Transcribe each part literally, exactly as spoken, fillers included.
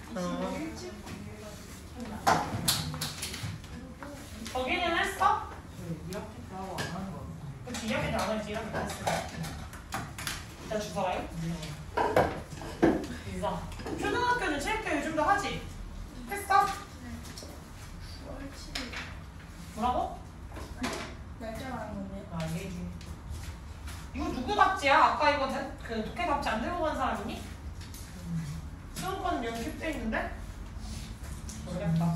음. 거기는 했어? 이 학기 때 하고 안 하는 거 같아. 그치, 이 학기 때 안 했지, 이 학기 때 했어. 일단 주소라요? 인사. 초등학교는 체육회 요즘도 하지? 했어? 구월 칠일. 뭐라고? 날짜 말하는 건데. 아, 얘기. 이거 누구 답지야? 아까 이거 대, 그 독해 답지 안 들고 간 사람이니? 수능권 여기 캡돼 있는데? 모르겠다.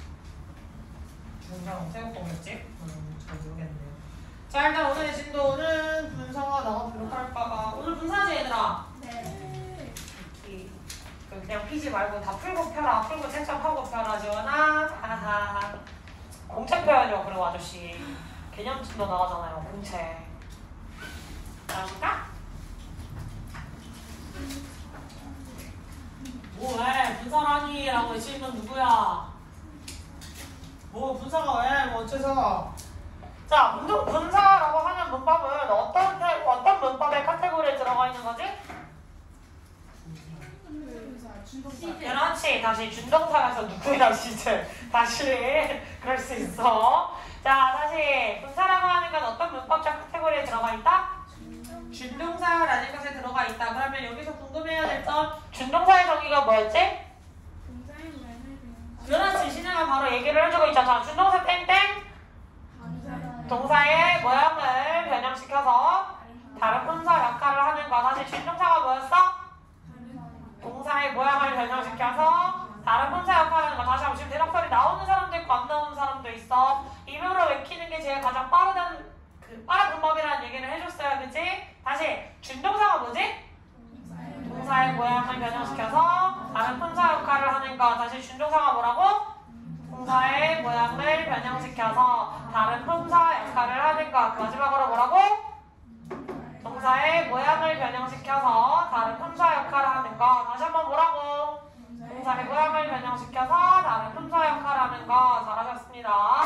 분성 새우깡이었지? 음, 잘 모르겠네요. 자, 일단 오늘의 진도는 분서가 나가도록 할까봐. 오늘 분사지 얘들아? 네. 이, 그 그냥 피지 말고 다 풀고 펴라. 풀고 채점하고 펴라, 지원아. 하하. 공책 펴야죠, 그리고 아저씨. 개념 진도 나가잖아요, 공책. 나올까? 뭐 왜? 분사라니? 라고 외치는 건 누구야? 뭐 분사가 왜? 뭐 어째서? 자, 분사, 분사라고 하는 문법은 어떤, 어떤 문법의 카테고리에 들어가 있는 거지? 그렇지. 다시 준동사에서 누구랑 시제. 다시 그럴 수 있어. 자, 다시 분사라고 하는 건 어떤 문법적 카테고리에 들어가 있다? 준동사라는 것에 들어가 있다. 그러면 여기서 궁금해야 될 점, 준동사의 정의가 뭐였지? 그렇지. 신혜가 바로 얘기를 해주고 있잖아. 준동사 땡땡 동사의 모양을 변형시켜서 다른 분사 역할을 하는 거. 다시 준동사가 뭐였어? 동사의 모양을 변형시켜서 다른 분사 역할을 하는 거. 다시 한번 지금 대답설이 나오는 사람도 있고 안 나오는 사람도 있어. 입으로 외키는 게 제일 가장 빠르다는 그 빠른 방법이라는 얘기를 해줬어요. 그치? 다시 준동사가 뭐지? 동사의 모양을 변형시켜서 다른 분사 역할을 하는 거. 다시 준동사가 뭐라고? 동사의 모양을 변형시켜서 다른 분사 역할을 하는 것. 마지막으로 뭐라고? 동사의 모양을 변형시켜서 다른 분사 역할을 하는 것. 다시 한번 뭐라고? 동사의 모양을 변형시켜서 다른 분사 역할을 하는 것. 잘하셨습니다.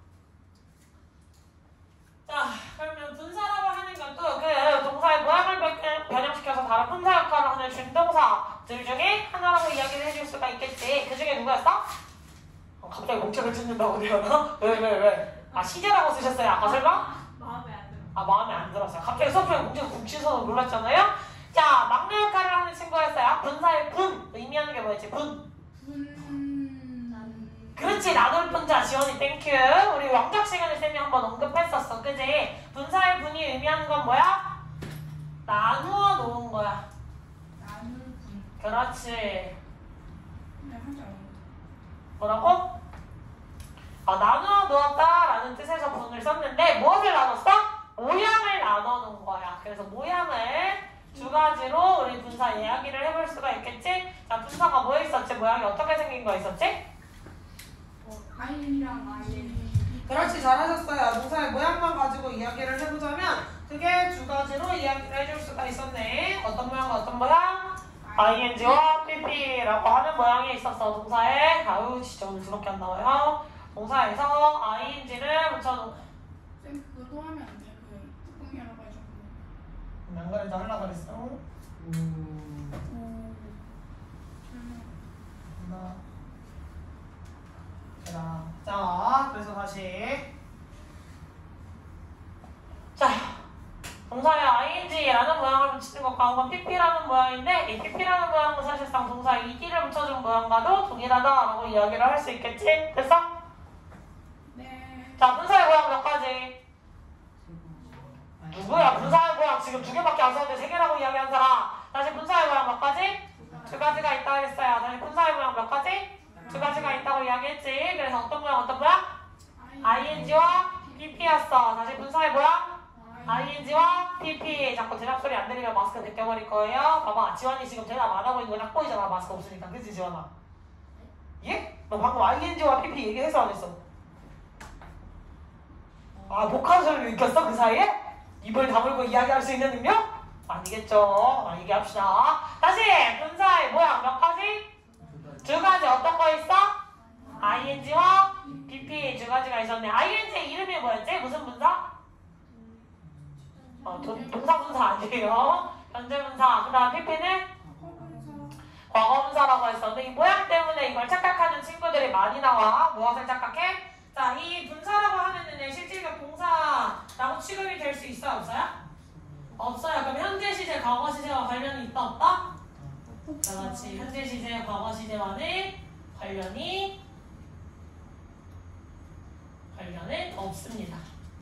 자, 그러면 분사라고 하는 것도 그 동사의 모양을 변형시켜서 다른 분사 역할을 하는 준동사들 중에 하나라고 이야기를 해줄 수가 있겠지. 그 중에 누구였어? 갑자기 공책을 찾는다고 그러나? 왜, 왜, 왜? 아, 시제라고 쓰셨어요? 아까 설마? 마음에 안 들어. 아, 마음에 안 들었어요. 갑자기 수업중에 공책을 훔치셔서 놀랐잖아요? 자, 막내 역할을 하는 친구였어요. 분사의 분. 의미하는 게 뭐였지? 분. 분. 그렇지. 나눌 분자. 지원이 땡큐. 우리 왕작 시간에 쌤이 한번 언급했었어. 그지? 분사의 분이 의미하는 건 뭐야? 나누어 놓은 거야. 나눌 분. 그렇지. 근데 한자 안 뭐라고? 아, 나누어 놓았다라는 뜻에서 분을 썼는데 무엇을 나눴어? 모양을 나눠 놓은 거야. 그래서 모양을 두 가지로 우리 분사 이야기를 해볼 수가 있겠지? 자, 분사가 뭐 있었지? 모양이 어떻게 생긴 거 있었지? 아이랑 아이. 그렇지, 잘하셨어요. 동사의 모양만 가지고 이야기를 해보자면 그게 두 가지로 이야기를 해줄 수가 있었네. 어떤 모양과 어떤 모양? 아이엔지와 피피라고 하는 모양이 있었어. 동사에. 아유, 진짜 오늘 그렇게 안 나와요. 동사에서 아이엔지를 붙여놓은. 쌤 그거 또 하면 안 돼. 그 뚜껑 열어가지고. 안 그래도 하려고 그랬어. 음. 하나. 자, 그래서 다시. 자, 동사에 아이엔지라는 모양을 붙이는 것과 한번 피피라는 모양인데 이 피피라는 모양은 사실상 동사 이디를 붙여준 모양과도 동일하다라고 이야기를 할 수 있겠지? 됐어? 네. 자, 분사의 모양 몇 가지? 누구야? 분사의 모양 지금 두 개밖에 안 썼는데 세 개라고 이야기한 사람. 다시 분사의 모양 몇 가지? 두 가지가 있다고 했어요. 다시 분사의 모양 몇 가지? 두 가지가 있다고 이야기했지. 그래서 어떤 모양 어떤 모양? 아이엔지와 피피였어. 다시 분사의 모양? 아이엔지와 피피. 자꾸 대답 소리 안 들리면 마스크 벗겨버릴 거예요. 봐봐, 지원이 지금 대답 안 하고 있는 거 딱 보이잖아. 마스크 없으니까. 그치, 지원아? 예? 너 방금 아이엔지와 피피 얘기해서 안 했어? 아, 목한 소리를 느꼈어? 그 사이에? 입을 다물고 이야기할 수 있는 능력? 아니겠죠. 아, 얘기합시다. 다시 분사의 모양 몇 가지? 두 가지. 어떤 거 있어? 아이엔지와 피피 두 가지가 있었네. 아이엔지의 이름이 뭐였지? 무슨 분사? 어, 동사 분사 아니에요. 현재 분사. 그 다음 피피는? 과거 분사. 동사라고 했어. 근데 이 모양 때문에 이걸 착각하는 친구들이 많이 나와. 무엇을 착각해? 자, 이 분사라고 하는 애는 실질적 동사라고 취급이 될 수 있어요? 없어요? 없어요. 그럼 현재 시제, 과거 시제와 관련이 있다 없다? 그렇지. 현재 시제, 과거 시제와는 관련이 관련은 없습니다.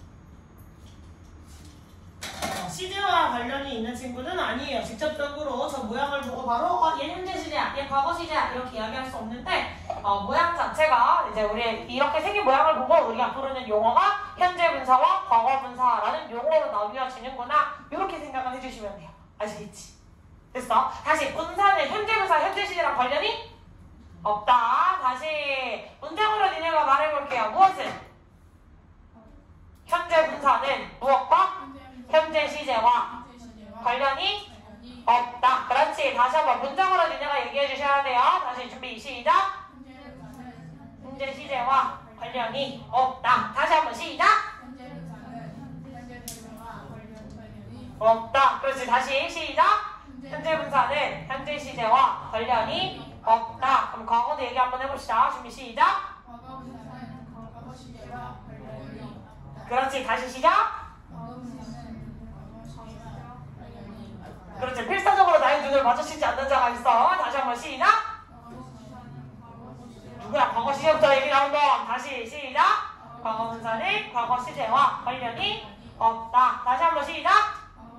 어, 시제와 관련이 있는 친구는 아니에요. 직접적으로 저 모양을 보고 바로 어, 얘 현재 시제야, 얘 과거 시제야 이렇게 이야기할 수 없는데 어, 모양 자체가 이제 우리 이렇게 생긴 모양을 보고 우리가 부르는 용어가 현재 분사와 과거 분사라는 용어로 나뉘어지는구나 이렇게 생각을 해주시면 돼요. 아시겠지? 됐어? 다시 분사는 현재 분사, 현재 시제랑 관련이 없다. 다시 문장으로 니네가 말해볼게요. 무엇은? 현재 분사는 무엇과? 현재 시제와 관련이 없다. 그렇지. 다시 한번 문장으로 니네가 얘기해 주셔야 돼요. 다시 준비 시작. 현재 시제와 관련이 없다. 다시 한번 시작. 없다. 그렇지. 다시 시작. 현재 분사는 현재 시제와 관련이 없다. 그럼 과거도 얘기 한번 해봅시다. 준비 시작. 그렇지. 다시 시작. 그렇지. 필사적으로 나의 눈을 마주치지 않는 자가 있어. 다시 한번 시작. 누구야? 과거 시제부터 얘기 나온 번. 다시 시작. 과거 분사는 과거 시제와 관련이 없다. 다시 한번 시작.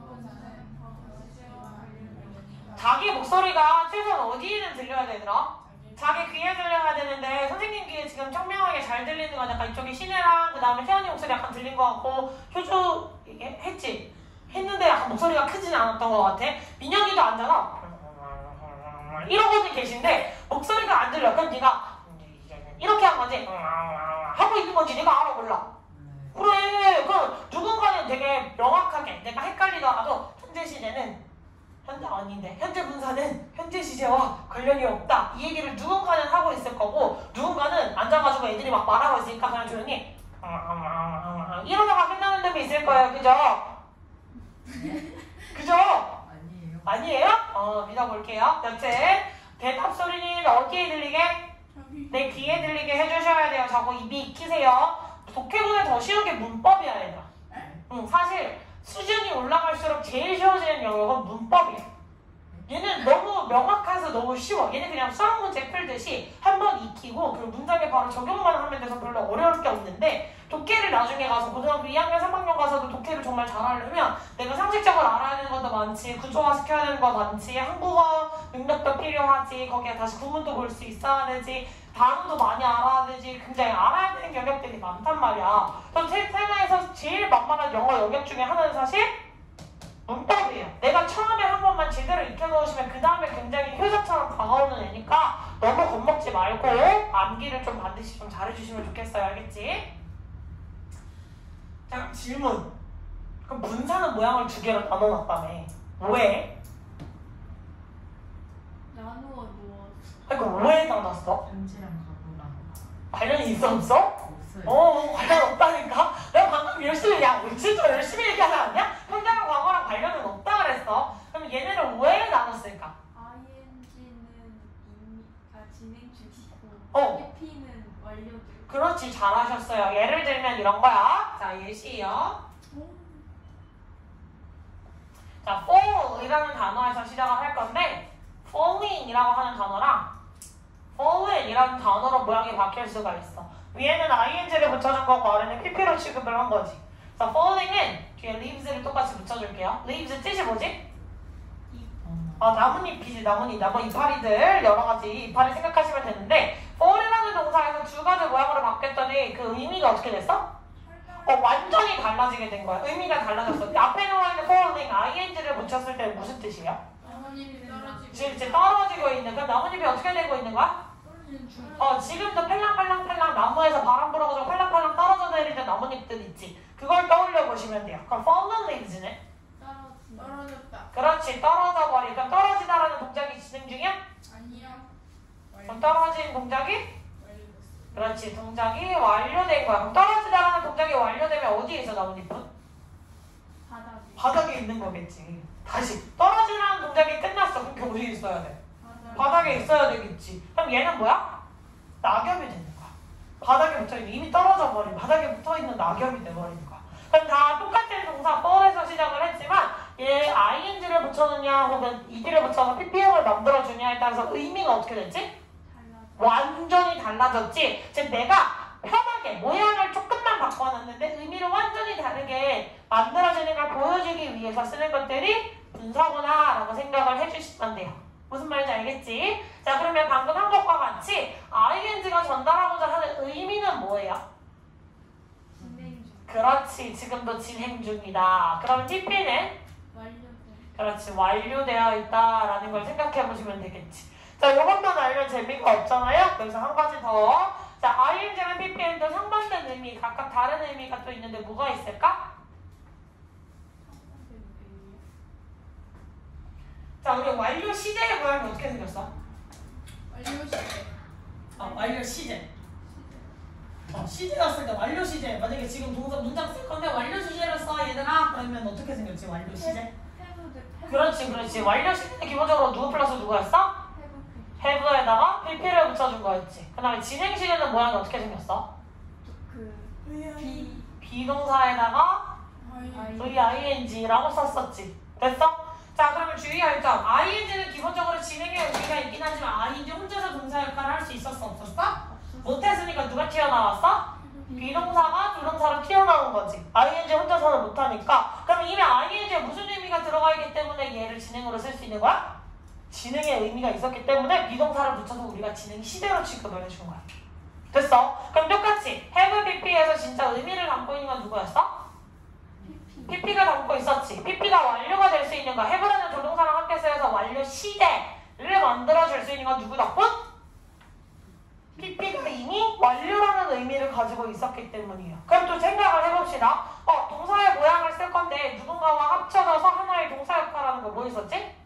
자기 목소리가 최소한 어디에는 들려야 되더라? 자기 귀에 들려야 되는데 선생님 귀에 지금 청명하게 잘 들리는 건 약간 이쪽에 신혜랑 그 다음에 태연이 목소리 약간 들린 것 같고 효주 이게 했지? 했는데 약간 목소리가 크진 않았던 것 같아. 민혁이도 앉아서 이러고는 계신데 목소리가 안 들려. 그럼 네가 이렇게 한 거지? 하고 있는 건지 네가 알아 몰라? 그래. 그럼 누군가는 되게 명확하게 내가 헷갈리더라도 현재 시제는 현재 아닌데 현재 분사는 현재 시제와 관련이 없다. 이 얘기를 누군가는 하고 있을 거고 누군가는 앉아가지고 애들이 막 말하고 있으니까 그냥 조용히 이러다가 끝나는 놈이 있을 거예요. 그죠? 그죠? 아니에요. 아니에요? 어 믿어볼게요. 여튼 대답 소리는 어디에 들리게? 내 귀에 들리게 해주셔야 돼요. 자꾸 입이 익히세요. 독해보다 더 쉬운 게 문법이야 얘들아. 응, 사실 수준이 올라갈수록 제일 쉬워지는 영역은 문법이에요. 얘는 너무 명확해서 너무 쉬워. 얘는 그냥 수학 문제 풀듯이 한 번 익히고 그 문장에 바로 적용만 하면 돼서 별로 어려울 게 없는데 독해를 나중에 가서 고등학교 이 학년, 삼 학년 가서도 독해를 정말 잘하려면 내가 상식적으로 알아야 되는 것도 많지, 구조화 시켜야 되는 거 많지, 한국어 능력도 필요하지, 거기에 다시 구문도 볼 수 있어야 되지, 단어도 많이 알아야 되지, 굉장히 알아야 되는 영역들이 많단 말이야. 그래서 세상에서 제일 만만한 영어 영역 중에 하나는 사실 문법이에요. 내가 처음에 한 번만 제대로 익혀놓으시면 그 다음에 굉장히 효자처럼 다가오는 애니까 너무 겁먹지 말고 암기를 좀 반드시 좀 잘해주시면 좋겠어요. 알겠지? 자, 질문. 그럼 분사는 모양을 두 개로 나눠놨다며. 왜? 나누어 놓어. 그러니까 왜 나눴어? 현재랑 과거랑 관련이 있어 없어? 없어요. 어, 관련 없다니까? 내가 방금 열심히, 야, 우리 진짜 열심히 얘기하지 않냐? 현재랑 과거랑 관련은 없다 그랬어. 그럼 얘네를 왜 나눴을까? 아이엔지는 이미 아 진행 중이고 어. 해피는 완료되고. 그렇지, 잘하셨어요. 예를 들면 이런 거야. 자, 예시요. 자, fall이라는 단어에서 시작을 할 건데 falling이라고 하는 단어랑 falling이라는 단어로 모양이 바뀔 수가 있어. 위에는 아이엔지를 붙여준 거고 아래는 피피로 취급을 한 거지. 자, falling은 뒤에 leaves를 똑같이 붙여줄게요. leaves 뜻이 뭐지? 아, 나뭇잎이지, 나뭇잎. 나무 이파리들, 여러 가지 이파리 생각하시면 되는데 fall이라는 동사에서 두 가지 모양으로 바뀌었더니 그 의미가 어떻게 됐어? 어, 완전히 달라지게 된 거야. 의미가 달라졌어. 앞에 나와 있는 falling, 아이엔지를 붙였을 때 무슨 뜻이에요? 나뭇잎이 떨어지고 지금 이제 떨어지고 있는, 그럼 나뭇잎이 어떻게 되고 있는 거야? 떨어지는 중. 어, 지금도 팔랑팔랑팔랑 나무에서 바람 불어가지고 팔랑팔랑 떨어져 내리는 나뭇잎들 있지. 그걸 떠올려 보시면 돼요. 그럼 fallen leaves는? 떨어졌다. 그렇지, 떨어져 버리. 그럼 떨어지다라는 동작이 진행 중이야? 아니요. 그럼 떨어진 동작이? 완료됐어. 그렇지, 동작이 완료된 거야. 그럼 떨어지다라는 동작이 완료되면 어디에 있어, 나뭇잎은? 바닥에. 바닥에 있는 거겠지. 다시 떨어지라는 동작이 끝났어. 그럼 어디에 있어야 돼? 바닥에. 바닥에 있어야 되겠지. 그럼 얘는 뭐야? 낙엽이 되는 거야. 바닥에 붙어있는, 이미 떨어져 버린 바닥에 붙어있는 낙엽이 돼버리는 거야. 그럼 다 똑같은 동사 for에서 시작을 했지만 얘 아이엔지를 붙여놓냐 혹은 이디를 붙여서 피피엠을 만들어주냐에 따라서 의미가 어떻게 됐지? 완전히 달라졌지. 즉 내가 편하게 모양을 조금만 바꿔놨는데 의미를 완전히 다르게 만들어지는 걸 보여주기 위해서 쓰는 것들이 분사구나 라고 생각을 해주시면 돼요. 무슨 말인지 알겠지? 자, 그러면 방금 한 것과 같이 아이엔지가 전달하고자 하는 의미는 뭐예요? 진행 중. 그렇지, 지금도 진행 중이다. 그럼 티피는? 완료돼. 그렇지, 완료되어 있다라는 걸 생각해 보시면 되겠지. 자, 이것만 알면 재미가 없잖아요. 그래서 한 가지 더. 자, 아이엔지랑 피피엔도 상반된 의미, 각각 다른 의미가 또 있는데 뭐가 있을까? 자, 우리 완료 시제의 모양이 어떻게 생겼어? 완료 시제. 어, 완료 시제. 어, 시제가 쓸 때 완료 시제. 만약에 지금 동사 문장 쓸 건데 완료 시제로 써 얘들아. 그러면 어떻게 생겼지? 완료 시제. 그렇지, 그렇지. 완료 시제는 기본적으로 누구 플러스 누구였어? 해부에다가 피피를 붙여준 거였지. 그 다음에 진행 시제는 모양이 어떻게 생겼어? 그 V 비동사에다가 I 브이아이엔지라고 썼었지. 됐어? 자, 그러면 주의할 점. 아이엔지는 기본적으로 진행의 의미가 있긴 하지만 아이엔지 혼자서 동사 역할을 할 수 있었어? 없었어? 못했으니까 누가 튀어나왔어? 비동사가 조동사로 튀어나온 거지. 아이엔지 혼자서는 못하니까. 그럼 이미 아이엔지에 무슨 의미가 들어가 있기 때문에 얘를 진행으로 쓸 수 있는 거야? 진행의 의미가 있었기 때문에 비동사를 붙여서 우리가 진행 시대로 취급을 해준 거야. 됐어? 그럼 똑같이 have pp에서 진짜 의미를 담고 있는 건 누구였어? pp가 담고 있었지. pp가 완료가 될 수 있는 거. have라는 조동사랑 함께 쓰여서 완료 시대를 만들어줄 수 있는 건 누구 덕분? pp가 이미 완료라는 의미를 가지고 있었기 때문이에요. 그럼 또 생각을 해봅시다. 어, 동사의 모양을 쓸 건데 누군가와 합쳐져서 하나의 동사 역할하는 거 뭐 있었지?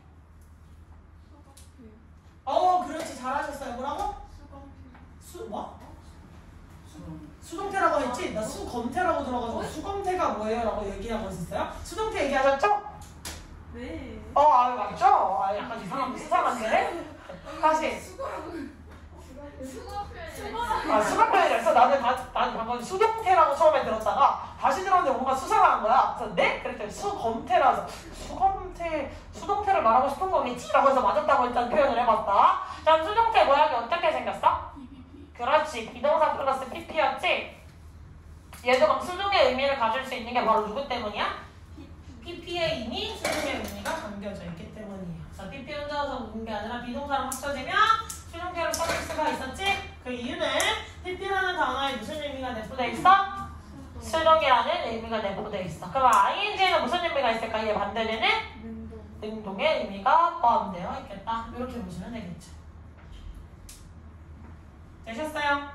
어, 그렇지. 잘하셨어요. 뭐라고? 수, 뭐? 수동태라고 했지? 나 수검태라고 들어가지고 수검태가 뭐예요? 라고 얘기하고 있었어요? 수동태 얘기하셨죠? 네. 어, 아, 맞죠? 아, 약간 이상한, 수상한데? 다시. 아, 수강 표현이랬어? 나는, 다, 나는 방금 수동태라고 처음에 들었다가 다시 들었는데 뭔가 수상한 거야. 그래서 네? 그랬더니 수검태라서 수검태, 수동태를 말하고 싶은 거겠지? 라고 해서 맞았다고 일단 표현을 해봤다. 그럼 수동태 모양이 어떻게 생겼어? 그렇지. 비동사 플러스 pp였지? 얘도 그럼 수동의 의미를 가질 수 있는 게 바로 누구 때문이야? pp에 이미 수동의 의미가 담겨져 있기 때문이에요. 자, pp 혼자서 묻는 게 아니라 비동사랑 합쳐지면 수동태로 써줄 수가 있었지? 그 이유는 pp라는 단어에 무슨 의미가 내포되어 있어? 수동이라는 의미가 내포되어 있어. 그럼 ing에는 무슨 의미가 있을까? 얘 반대되는 능동. 능동의 의미가 포함되어 있겠다. 이렇게 보시면 되겠죠. 되셨어요?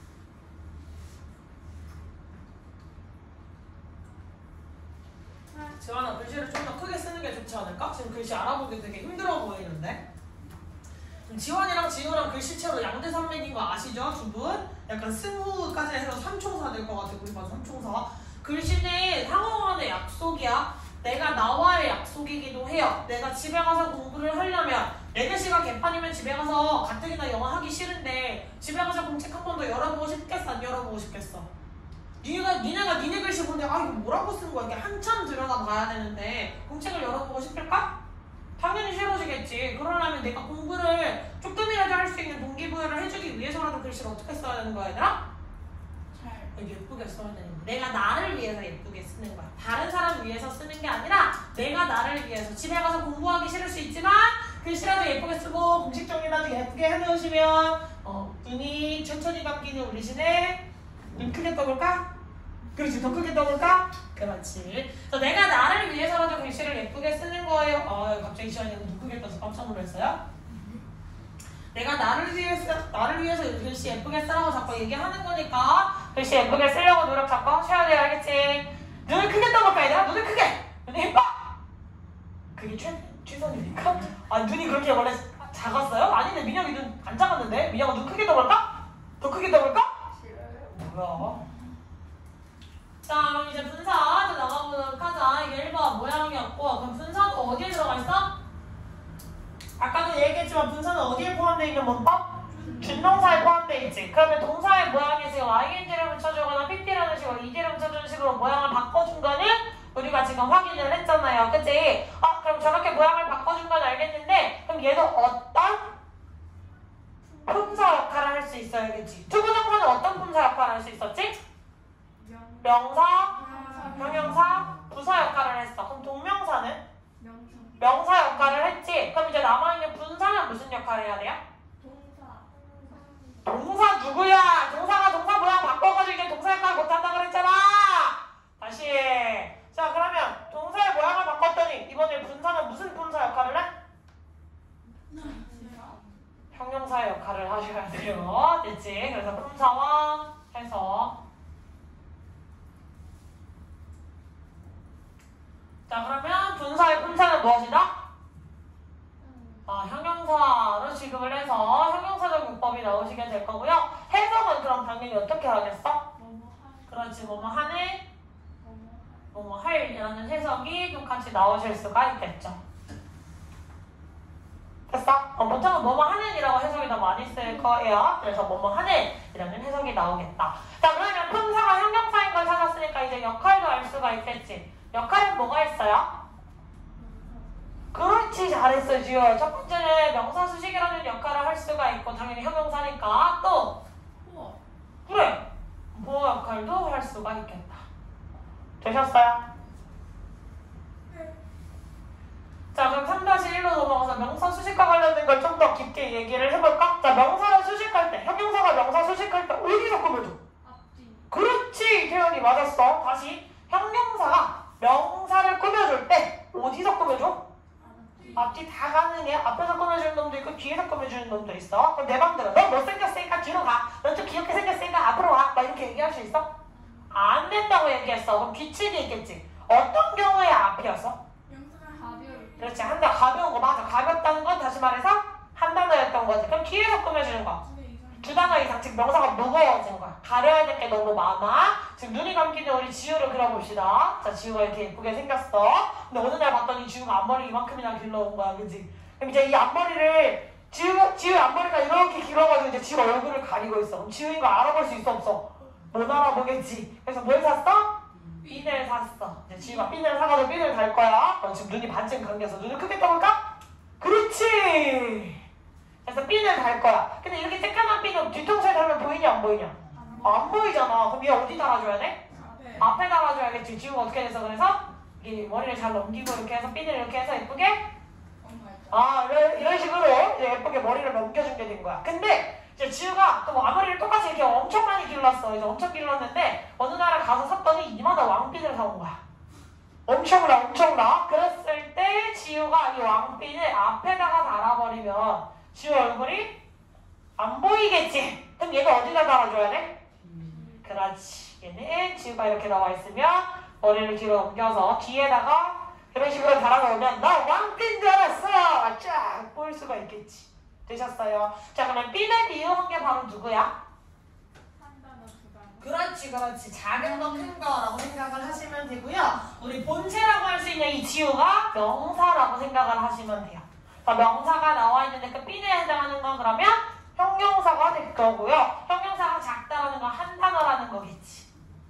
지원아, 글씨를 좀 더 크게 쓰는 게 좋지 않을까? 지금 글씨 알아보기 되게 힘들어 보이는데. 지원이랑 지우랑 글씨체로 양대산맥인 거 아시죠? 두 분? 약간 스무까지 해서 삼총사 될 것 같아. 우리 반 삼총사. 글씨는 상호간의 약속이야. 내가 나와의 약속이기도 해요. 내가 집에 가서 공부를 하려면 네 글씨가 개판이면 집에 가서 가뜩이나 영어 하기 싫은데 집에 가서 공책 한 번 더 열어보고 싶겠어? 안 열어보고 싶겠어? 니네가, 니네가 니네 글씨 보는데 아 이거 뭐라고 쓴 거야? 이렇게 한참 들여다봐야 되는데 공책을 열어보고 싶을까? 당연히 싫어지겠지. 그러려면 내가 공부를 조금이라도 할 수 있는 동기부여를 해주기 위해서라도 글씨를 어떻게 써야 되는 거야, 얘들아? 잘 예쁘게 써야 되는 거야. 내가 나를 위해서 예쁘게 쓰는 거야. 다른 사람 위해서 쓰는 게 아니라 내가 나를 위해서. 집에 가서 공부하기 싫을 수 있지만 글씨라도 예쁘게 쓰고 공식 정리라도 예쁘게 해놓으시면 어, 눈이 천천히 감기는 우리 시네. 눈 크게 떠볼까? 그렇지, 더 크게 떠볼까? 그렇지. 그래서 내가 나를 위해서라도 글씨를 예쁘게 쓰는 거예요. 어, 갑자기 시원이가 눈 크게 떠서 깜짝 놀랐어요. 내가 나를 위해서, 나를 위해서 글씨 예쁘게 쓰라고 자꾸 얘기하는 거니까 글씨 예쁘게 쓰려고 노력 자꾸 하셔야 돼요. 알겠지? 눈을 크게 떠볼까, 얘들아? 눈을 크게! 눈이 예뻐! 그게 최, 최선입니까? 아, 눈이 그렇게 원래 작았어요? 아닌데, 민혁이 눈 안 작았는데? 민혁아 눈 크게 떠볼까? 더 크게 떠볼까? 뭐야? 자, 그럼 이제 분사 또 나가보도록 하자. 이게 일 번 모양이었고, 그럼 분사도 어디에 들어가 있어? 아까도 얘기했지만 분사는 어디에 있는 문법? 준동사에 포함되어 있지. 그러면 동사의 모양이 지금 아이엔지를 붙여주거나 피피라는 식으로 이디를 붙여주는 식으로 모양을 바꿔준 거는 우리가 지금 확인을 했잖아요. 그치? 아 그럼 저렇게 모양을 바꿔준 건 알겠는데 그럼 얘도 어떤 품사 역할을 할 수 있어야겠지. 투부정사는 어떤 품사 역할을 할 수 있었지? 명사, 형용사, 부사 역할을 했어. 그럼 동명사는? 명사. 명사 역할을 했지. 그럼 이제 남아있는 분사는 무슨 역할을 해야 돼요? 동사. 동사 누구야? 동사가 동사 모양 바꿔가지고 이제 동사 역할 못한다 그랬잖아. 다시. 자 그러면 동사의 모양을 바꿨더니 이번에 분사는 무슨 분사 역할을 해? 형용사의 역할을 하셔야 돼요. 됐지? 그래서 품사와 해서 자 그러면 분사의 품사는 무엇이다? 아, 형용사로 취급을 해서 형용사적 문법이 나오시게 될 거고요. 해석은 그럼 당연히 어떻게 하겠어? 그렇지, 뭐뭐 하네, 뭐뭐 할이라는 해석이 똑같이 나오실 수가 있겠죠. 됐어? 어, 보통은 뭐뭐 하는이라고 해석이 더 많이 쓸 거예요. 그래서 뭐뭐 하는이라는 해석이 나오겠다. 자 그러면 품사가 형용사인 걸 찾았으니까 이제 역할도 알 수가 있겠지. 역할은 뭐가 있어요? 그렇지, 잘했어 지효. 첫 번째는 명사 수식이라는 역할을 할 수가 있고 당연히 형용사니까 또 우와. 그래 보호 역할도 할 수가 있겠다. 되셨어요? 네. 자 그럼 삼 다시 일로 넘어가서 명사 수식과 관련된 걸 좀 더 깊게 얘기를 해볼까? 자 명사를 수식할 때 형용사가 명사 수식할 때 어디서 꾸며줘? 앞뒤. 그렇지 태연이 맞았어. 다시 형용사가 명사를 꾸며줄 때 어디서 꾸며줘? 앞뒤 다 가능해. 앞에서 꾸며주는 놈도 있고 뒤에서 꾸며주는 놈도 있어. 그럼 내 맘대로 너 못생겼으니까 뒤로 가. 넌 좀 귀엽게 생겼으니까 앞으로 와. 막 이렇게 얘기할 수 있어? 안 된다고 얘기했어. 그럼 규칙이 있겠지. 어떤 경우에 앞이었어? 가벼울. 그렇지. 한 단 가벼운 거 맞아. 가볍다는 건 다시 말해서 한 단어였던 거지. 그럼 뒤에서 꾸며주는 거. 두 단어 이상 즉 명사가 무거워진 거야. 가려야 될 게 너무 많아. 지금 눈이 감기는 우리 지우를 그려봅시다. 자 지우가 이렇게 예쁘게 생겼어. 근데 어느 날 봤더니 지우가 앞머리 이만큼이나 길러온 거야. 그치? 그럼 이제 이 앞머리를 지우, 지우의 앞머리가 이렇게 길어가지고 이제 지우 얼굴을 가리고 있어. 그럼 지우 이거 알아볼 수 있어 없어? 못 알아보겠지. 그래서 뭘 샀어? 핀을 샀어. 이제 지우가 핀을 사가지고 핀을 달 거야. 어, 지금 눈이 반쯤 감겨서 눈을 크게 떠볼까? 그렇지. 그래서 핀을 달 거야. 근데 이렇게 쬐까만 핀은 뒤통수에 달면 보이냐 안 보이냐? 아, 안 보이잖아. 그럼 얘 어디 달아줘야 돼? 앞에. 앞에 달아줘야겠지. 지우가 어떻게 돼서 그래서 이게 머리를 잘 넘기고 이렇게 해서 핀을 이렇게 해서 예쁘게 아 이런, 이런 식으로 이제 예쁘게 머리를 넘겨준 게 된 거야. 근데 이제 지우가 또 앞머리를 똑같이 이렇게 엄청 많이 길렀어. 이제 엄청 길렀는데 어느 날에 가서 샀더니 이마다 왕핀을 사온 거야. 엄청나 엄청나. 그랬을 때 지우가 이 왕핀을 앞에다가 달아버리면 지우 얼굴이 안 보이겠지? 그럼 얘가 어디다 달아줘야 돼? 그렇지. 얘는 지우가 이렇게 나와 있으면 머리를 뒤로 넘겨서 뒤에다가 이런 식으로 달아놓으면 나 왕핀 줄 알았어! 쫙 보일 수가 있겠지. 되셨어요? 자 그러면 핀을 비유한 게 바로 누구야? 한 단어 두 단어. 그렇지 그렇지. 작은 거 큰 거라고 생각을 하시면 되고요. 우리 본체라고 할 수 있는 이 지우가 명사라고 생각을 하시면 돼요. 명사가 나와 있는데 그 핀에 해당하는 건 그러면 형용사가 될 거고요. 형용사가 작다라는 건 한 단어라는 거겠지.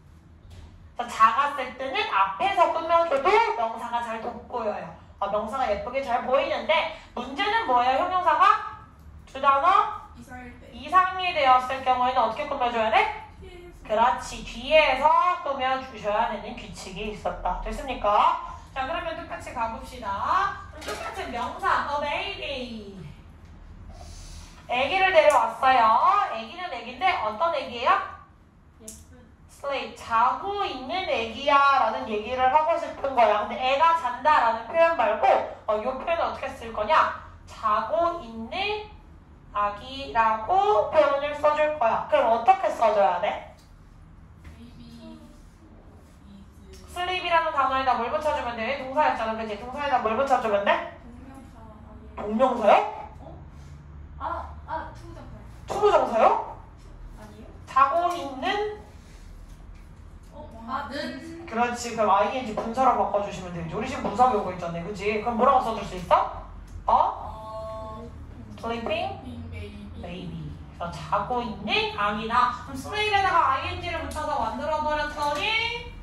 그래서 작았을 때는 앞에서 꾸며줘도 명사가 잘 돋보여요. 아, 명사가 예쁘게 잘 보이는데 문제는 뭐예요? 형용사가 두 단어 이상일 때. 이상이 되었을 경우에는 어떻게 꾸며줘야 돼? 그렇지. 뒤에서 꾸며주셔야 되는 규칙이 있었다. 됐습니까? 자 그러면 똑같이 가봅시다. 똑같은 명사 a baby. 애기를 데려왔어요. 애기는 애기인데 어떤 애기예요? 예쁜. sleep. 자고 있는 애기야 라는 얘기를 하고 싶은 거야. 근데 애가 잔다 라는 표현 말고 어, 이 표현을 어떻게 쓸 거냐? 자고 있는 아기라고 표현을 써줄 거야. 그럼 어떻게 써줘야 돼? Baby is sleep이라는 단어에다 뭘 붙여주면 돼? 동사였잖아. 그치? 동사에다 뭘 붙여주면 돼? 동명사 아니에요? 동명사요? 아, 아, 투정사. 투부정사요? 아니에요? 자고 있는? 어, 아, 는. 그렇지. 그럼 아이엔지 분사로 바꿔주시면 되지. 우리 지금 분사 배우고 있잖아요. 그치? 그럼 뭐라고 써줄 수 있어? 어? 어 sleeping? being baby 자, 자고 있는 아기다. 그럼 슬립에다가 아이엔지를 붙여서 만들어버렸더니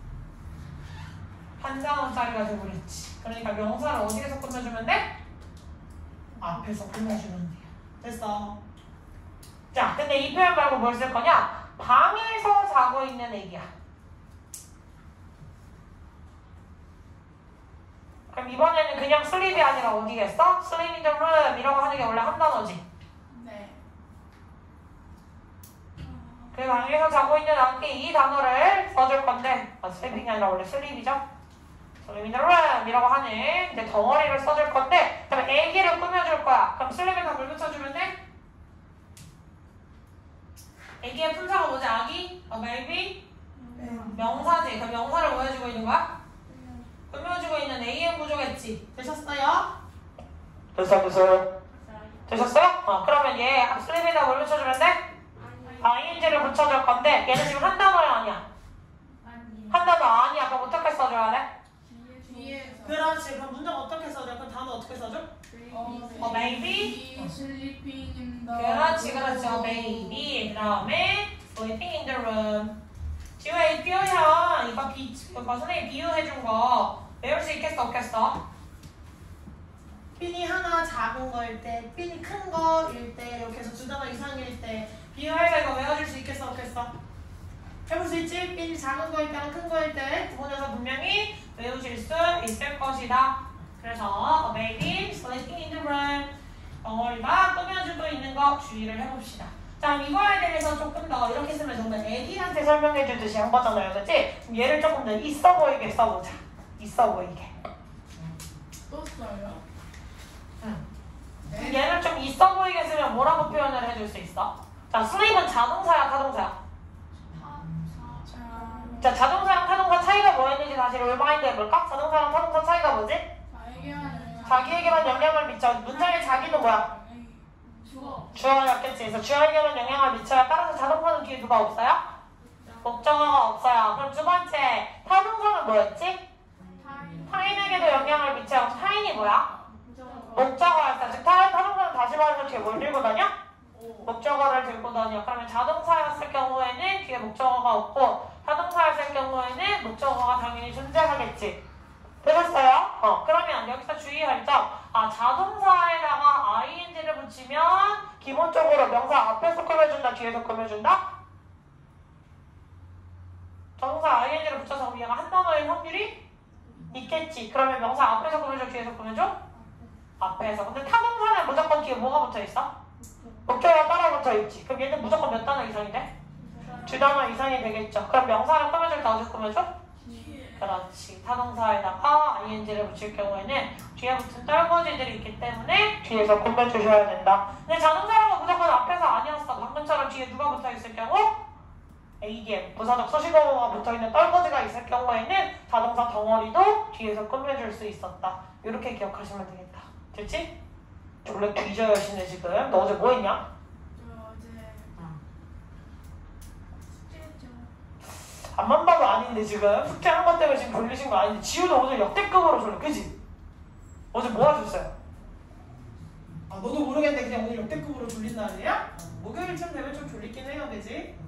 한 단어짜리가 돼버렸지. 그러니까 명사를 어디에서 끝내주면 돼? 앞에서 끝내주면 돼요. 됐어. 자, 근데 이 표현 말고 뭘 쓸 거냐? 방에서 자고 있는 애기야. 그럼 이번에는 그냥 sleep이 아니라 어디겠어? sleep in the room 이라고 하는 게 원래 한 단어지. 네. 그 방에서 자고 있는 아기 이 단어를 써줄 건데 아, sleeping이 아니라 원래 sleep이죠? sleep in the room 이라고 하는 이제 덩어리를 써줄 건데 그 다음에 애기를 꾸며줄 거야. 그럼 sleep에다 뭘 붙여주면 돼? 애기의 품사가 뭐지? 아기? 어, baby? 명사지. 그럼 명사를 뭐 해주고 있는 거야? 꾸며주고 있는 에이엠 구조겠지. 되셨어요? 됐어요, 됐어요. 되셨어요? 어, 그러면 얘 슬립에다 뭘 붙여주면 돼? 아이엔지를 붙여줄 건데 얘는 지금 한 단어야 아니야? 한 단어 아니야. 그럼 어떻게 써줘야 돼? 뒤에서. 그렇지. 그럼 문장 어떻게 써줘? 그럼 단어 어떻게 써줘? 어, 어, baby? sleeping in the 그렇지, 그렇지. 어, baby. 그 다음에 sleeping in the room. 지우야, 이 뼈야. 이거 비, 이거 선생님이 비유해준 거 외울 수 있겠어, 없겠어? 핀이 하나 작은 거일 때, 핀이 큰 거일 때, 이렇게 해서 두 단어 이상일 때 비유해서 이거 외워줄 수 있겠어, 없겠어? 해볼 수 있지? 핀이 작은 거일 때랑 큰 거일 때 구분해서 분명히 외우실 수 있을 것이다. 그래서 baby sleeping in the room 덩어리가 꾸며주고 있는 거 주의를 해봅시다. 자, 그럼 이거에 대해서 조금 더 이렇게 쓰면 정말 애기한테 설명해 주듯이 한 거잖아요. 그치? 그럼 얘를 조금 더 있어 보이게 써보자. 있어 보이게. 또 써요? 응. 네. 얘를 좀 있어 보이게 쓰면 뭐라고 표현을 해줄 수 있어? 자, sleep은 자동사야, 타동사야? 자, 자, 자동사랑 타동사 차이가 뭐였는지 다시 리마인드 해볼까? 자동사랑 타동사 차이가 뭐지? 자기에게만 자기에게만 영향을 미쳐. 문장의 자기는 뭐야? 주어. 주어였겠지. 그래서 주어에게만 영향을 미쳐야 따라서 자동사는 뒤에 누가 없어요? 목적어가 없어요. 그럼 두 번째 타동사는 뭐였지? 타인에게도 영향을 미쳐요. 타인이 뭐야? 목적어였어. 즉 타인 타동사는 다시 말해서 뒤에 뭘 들고 다녀? 목적어를 들고 다녀. 그러면 자동사였을 경우에는 뒤에 목적어가 없고 타동사였을 경우에는 목적어가 당연히 존재하겠지. 되셨어요? 어, 그러면 여기서 주의할 점. 아, 자동사에다가 아이엔지를 붙이면 기본적으로 명사 앞에서 꾸며준다, 뒤에서 꾸며준다? 자동사 아이엔지를 붙여서 그럼 얘가 한 단어일 확률이 있겠지. 그러면 명사 앞에서 꾸며줘, 뒤에서 꾸며줘? 앞에서. 근데 타동사는 무조건 뒤에 뭐가 붙어있어? 목적어가 따라 붙어있지. 그럼 얘는 무조건 몇 단어 이상이 돼? 두 단어 이상이 되겠죠. 그럼 명사를 꾸며줄 때 어디 꾸며줘? 그렇지. 타동사에다가 아이엔지를 붙일 경우에는 뒤에 붙은 떨거지들이 있기 때문에 뒤에서 꾸며주셔야 된다. 근데 자동사라고 무조건 앞에서 아니었어. 방금처럼 뒤에 누가 붙어있을 경우? 에이디엠, 부사적 소식어가 붙어있는 떨거지가 있을 경우에는 자동사 덩어리도 뒤에서 꾸며줄 수 있었다. 이렇게 기억하시면 되겠다. 됐지? 원래 뒤져여시네 지금. 너 어제 뭐 했냐? 저 어제 숙제했죠. 앞만 봐도 아닌데 지금 숙제하는 것 때문에 지금 졸리신 거 아닌데 지우도 오늘 역대급으로 졸려. 그지? 어제 뭐 하셨어요? 아 너도 모르겠는데 그냥 오늘 역대급으로 졸린 날이야? 목요일쯤 되면 좀 졸리긴 해요. 그지?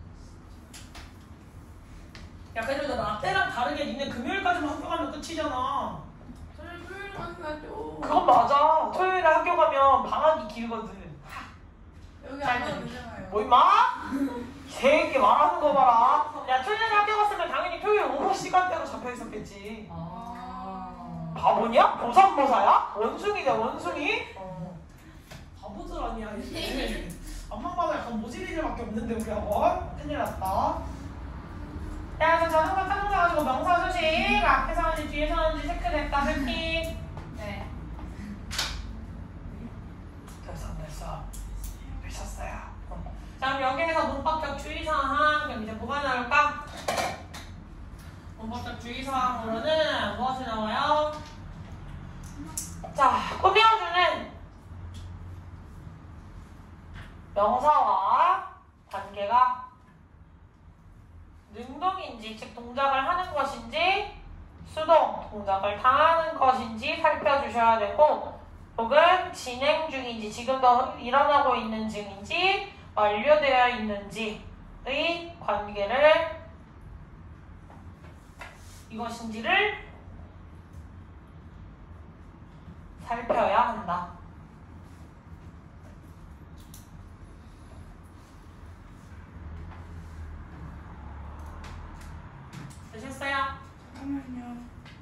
야 그래도 나 때랑 다르게 니네 금요일까지만 학교 가면 끝이잖아. 저는 토요일만 가죠. 그건 맞아. 토요일에 학교 가면 방학이 길거든. 여기 안 가도 되잖아요. 뭐 임마? 새끼 말하는 거 봐라. 야 토요일에 학교 갔으면 당연히 토요일 오후 시간대로 잡혀있었겠지. 아. 바보냐? 보상모사야? 원숭이네 원숭이? 어. 바보들 아니야 얘. 앞만 봐도 약간 모질이들밖에 없는데 우리 학원? 큰일 났다. 야 그래서 자동사 타동사 가지고 명사 수식 앞에서 하는지 뒤에서 하는지 체크됐다. 체크. 네. 됐어 됐어. 되셨어요. 자 그럼 여기에서 문법적 주의사항 그럼 이제 뭐가 나올까? 문법적 주의사항으로는 무엇이 나와요? 자 꾸며주는 명사와 관계가 능동인지 즉 동작을 하는 것인지 수동 동작을 당하는 것인지 살펴주셔야 되고 혹은 진행 중인지 지금도 일어나고 있는 중인지 완료되어 있는지의 관계를 이것인지를 살펴야 한다. 되셨어요? 잠깐만요.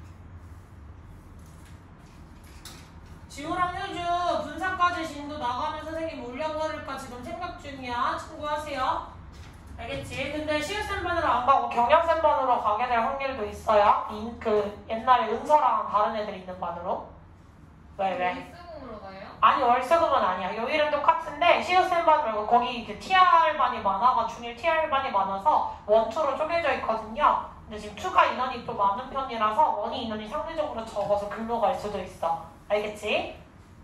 지호랑 효주 분사까지 진도 나가면 선생님 올려버릴까 지금 생각 중이야. 참고하세요. 알겠지? 근데 시우쌤반으로 안 가고 경영쌤반으로 가게 될 확률도 있어요. 인, 그 옛날에 은서랑 다른 애들 있는 반으로. 왜 왜? 월수공으로 가요? 아니 월세금은 아니야. 요일은 똑같은데 시우쌤반 말고 거기 이제 티알반이 많아가 중일 티알반이 많아서 원투로 쪼개져 있거든요. 근데 지금 투가 인원이 또 많은 편이라서 원이 인원이 상대적으로 적어서 글로 갈 수도 있어. 알겠지?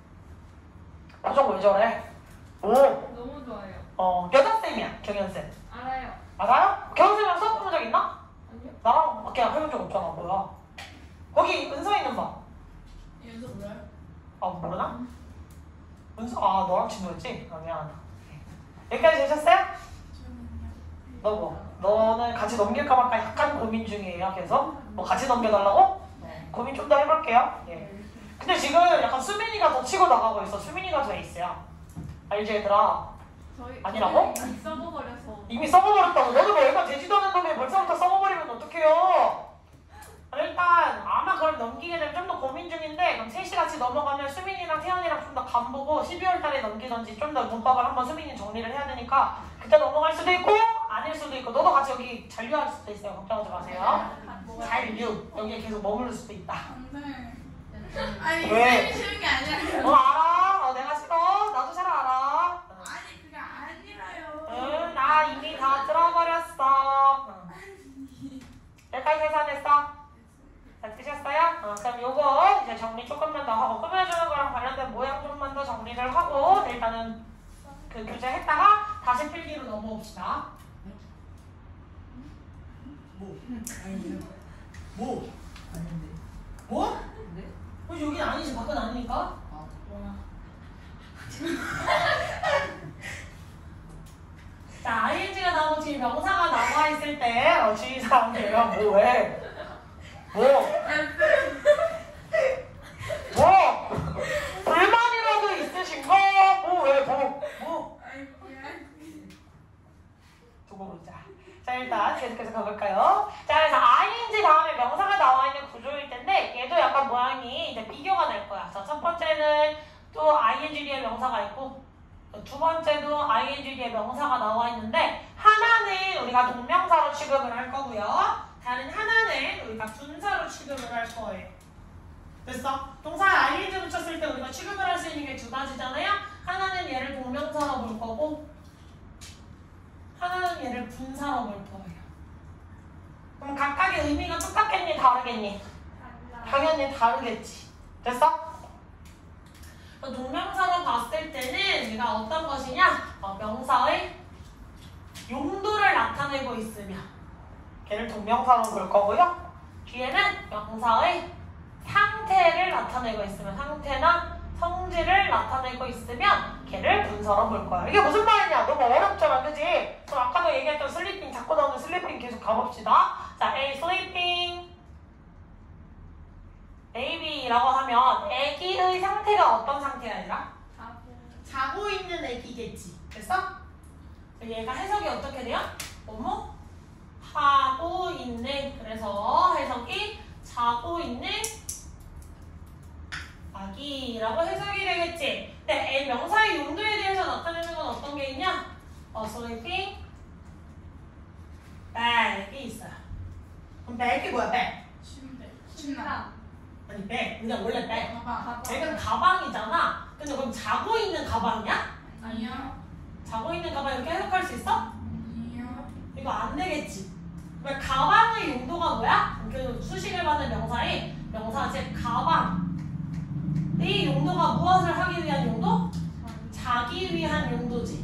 표정 왜 저래? 오! 너무 좋아요. 어, 여자쌤이야, 경연쌤. 알아요. 알아요? 경연쌤이랑 수업 해본 적 있나? 아니요? 나랑 그냥 해본 적 없잖아, 뭐야. 거기 은서 있는 반. 얘도 몰라요? 아, 모르나? 은서, 아, 너랑 친구였지? 아, 미안하다. 여기까지 되셨어요? 저는요. 너 뭐? 너는 같이 넘길까 말까 약간 고민 중이에요, 계속? 뭐 같이 넘겨달라고? 고민 좀 더 해볼게요. 예. 근데 지금 약간 수민이가 더 치고 나가고 있어. 수민이가 더 에이스야. 알지, 얘들아? 저희 아니라고? 이미 써먹어려서. 이미 썩어버렸다고. 너도 뭐 얼마 되지도 않은 놈이 벌써부터 썩어버리면 어떡해요? 일단 아마 그걸 넘기게 되면 좀 더 고민 중인데 그럼 셋이 같이 넘어가면 수민이랑 태연이랑 좀 더 간보고 십이월 달에 넘기던지 좀 더 문법을 한번 수민이 정리를 해야 되니까 그때 넘어갈 수도 있고 아닐 수도 있고 너도 같이 여기 잔류할 수도 있어요. 걱정하지 마세요. 잔류. 여기에 계속 머무를 수도 있다. 안 돼. 아니, 왜? 쌤이 싫은 게 아니라. 어 알아. 어, 내가 싫어. 나도 잘 알아. 아니, 그게 아니라요. 응, 나 이미 다 들어버렸어. 응. 여기까지 계산했어? 잘 뜨셨어요? 어, 그럼 요거 이제 정리 조금만 더 하고 꾸며주는 거랑 관련된 모양 좀만 더 정리를 하고 일단은 그 교재했다가 다시 필기로 넘어옵시다. 뭐? 아니요. 뭐? 아닌데. 뭐? 네? 어, 여긴 아니지. 밖은 아니니까. 아, 와. 자, 아이엔지가 나오고 뒤에 명사가 나와 있을 때 어, 주의사항 걔가 뭐해? 뭐? 뭐? 불만이라도 있으신가? 뭐 왜? 뭐? 뭐? 아이, 미안. 두고 보자. 자, 일단 계속해서 가볼까요? 자, 그래서 아이엔지 다음에 명사가 나와 있는 구조일 텐데 얘도 약간 모양이 이제 비교가 될 거야. 자, 첫 번째는 또 아이엔지 뒤에 명사가 있고 두 번째도 아이엔지 뒤에 명사가 나와 있는데 하나는 우리가 동명사로 취급을 할 거고요. 다른 하나는 우리가 분사로 취급을 할 거예요. 됐어? 동사에 아이엔지 붙였을 때 우리가 취급을 할 수 있는 게 두 가지잖아요. 하나는 얘를 동명사로 볼 거고 하나는 얘를 분사로 볼 거예요. 그럼 각각의 의미가 똑같겠니? 다르겠니? 당연히 다르겠지. 됐어? 동명사로 봤을 때는 얘가 어떤 것이냐? 어, 명사의 용도를 나타내고 있으면 걔를 동명사로 볼 거고요. 뒤에는 명사의 상태를 나타내고 있으면 상태나 성질을 나타내고 있으면 걔를 분사로 볼 거야. 이게 무슨 말이냐? 너무 어렵잖아, 그지? 그럼 아까도 얘기했던 슬리핑, 자꾸 나오는 슬리핑 계속 가봅시다. 자, A sleeping baby라고 하면 애기의 상태가 어떤 상태야, 얘들아? 자고 있는 애기겠지. 됐어? 얘가 해석이 어떻게 돼요? 뭐뭐? 하고 있는. 그래서 해석이 자고 있는 아기라고 해석이 되겠지. 근데 명사의 용도에 대해서 나타내는 건 어떤 게 있냐? 어, sleeping bag이 있어요. 그럼 bag이 뭐야, bag? 침대. 침낭. 아니, bag. 그냥 원래 bag. 가방. bag은 가방이잖아. 근데 그럼 자고 있는 가방이야? 아니요. 자고 있는 가방 이렇게 해석할 수 있어? 아니요. 이거 안 되겠지. 왜 가방의 용도가 뭐야? 그 수식을 받는 명사의 명사 즉 가방. 이 용도가 무엇을 하기 위한 용도? 자기 위한 용도지.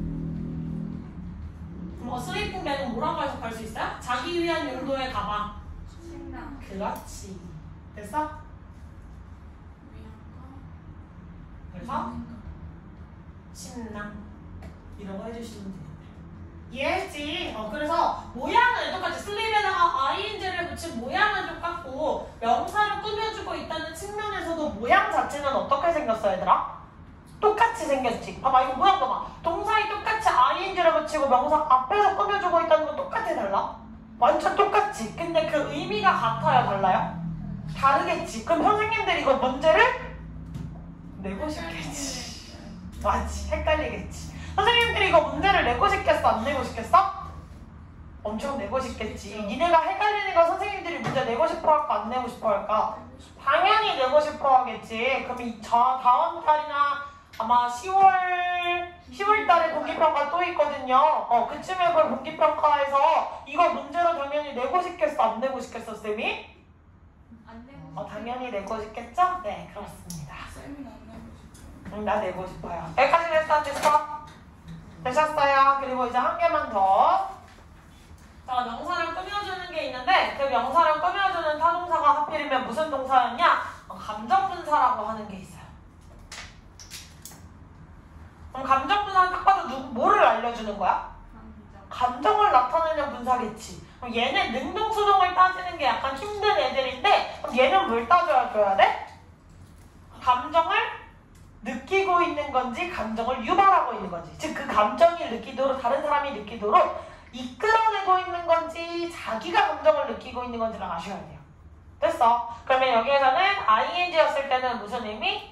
뭐 슬리핑 백은 뭐라고 해석할 수 있어요? 자기 위한 용도의 가방. 침낭. 그렇지. 됐어? 위안가? 그래서 침낭 이런 이라고 해주시면 돼요. 이해했지? 어, 그래서 모양은 똑같이 슬립에다가 아이엔지를 붙인 모양은 똑같고 명사를 꾸며주고 있다는 측면에서도 모양 자체는 어떻게 생겼어 얘들아? 똑같이 생겼지. 봐봐 이거 모양 봐봐. 동사에 똑같이 아이엔지를 붙이고 명사 앞에서 꾸며주고 있다는 건 똑같아 달라? 완전 똑같지. 근데 그 의미가 같아요 달라요? 다르겠지. 그럼 선생님들이 이거 문제를 내고 싶겠지. 맞지. 헷갈리겠지. 선생님들이 이거 문제를 내고 싶겠어? 안 내고 싶겠어? 엄청 내고 싶겠지. 니네가 헷갈리는 거 선생님들이 문제 내고 싶어 할까? 안 내고 싶어 할까? 당연히 내고 싶어 하겠지. 그럼 이 저 다음 달이나 아마 시월 시월 달에 분기평가 또 있거든요. 어 그쯤에 볼 분기평가에서 이거 문제로 당연히 내고 싶겠어? 안 내고 싶겠어 쌤이? 안 내고 어 당연히 내고 싶겠죠? 네 그렇습니다. 쌤은 안 내고 싶어요. 응, 나 내고 싶어요. 여기까지 됐어? 안 됐어? 되셨어요? 그리고 이제 한 개만 더. 자, 명사를 꾸며주는 게 있는데 그 명사를 꾸며주는 타동사가 하필이면 무슨 동사였냐? 어, 감정분사라고 하는 게 있어요. 그럼 감정분사는 딱 봐도 누구, 뭐를 알려주는 거야? 감정을 나타내는 분사겠지. 그럼 얘는 능동수동을 따지는 게 약간 힘든 애들인데 그럼 얘는 뭘 따져줘야 돼? 감정을 느끼고 있는 건지 감정을 유발하고 있는 건지 즉 그 감정이 느끼도록 다른 사람이 느끼도록 이끌어내고 있는 건지 자기가 감정을 느끼고 있는 건지를 아셔야 돼요. 됐어? 그러면 여기에서는 아이엔지였을 때는 무슨 의미?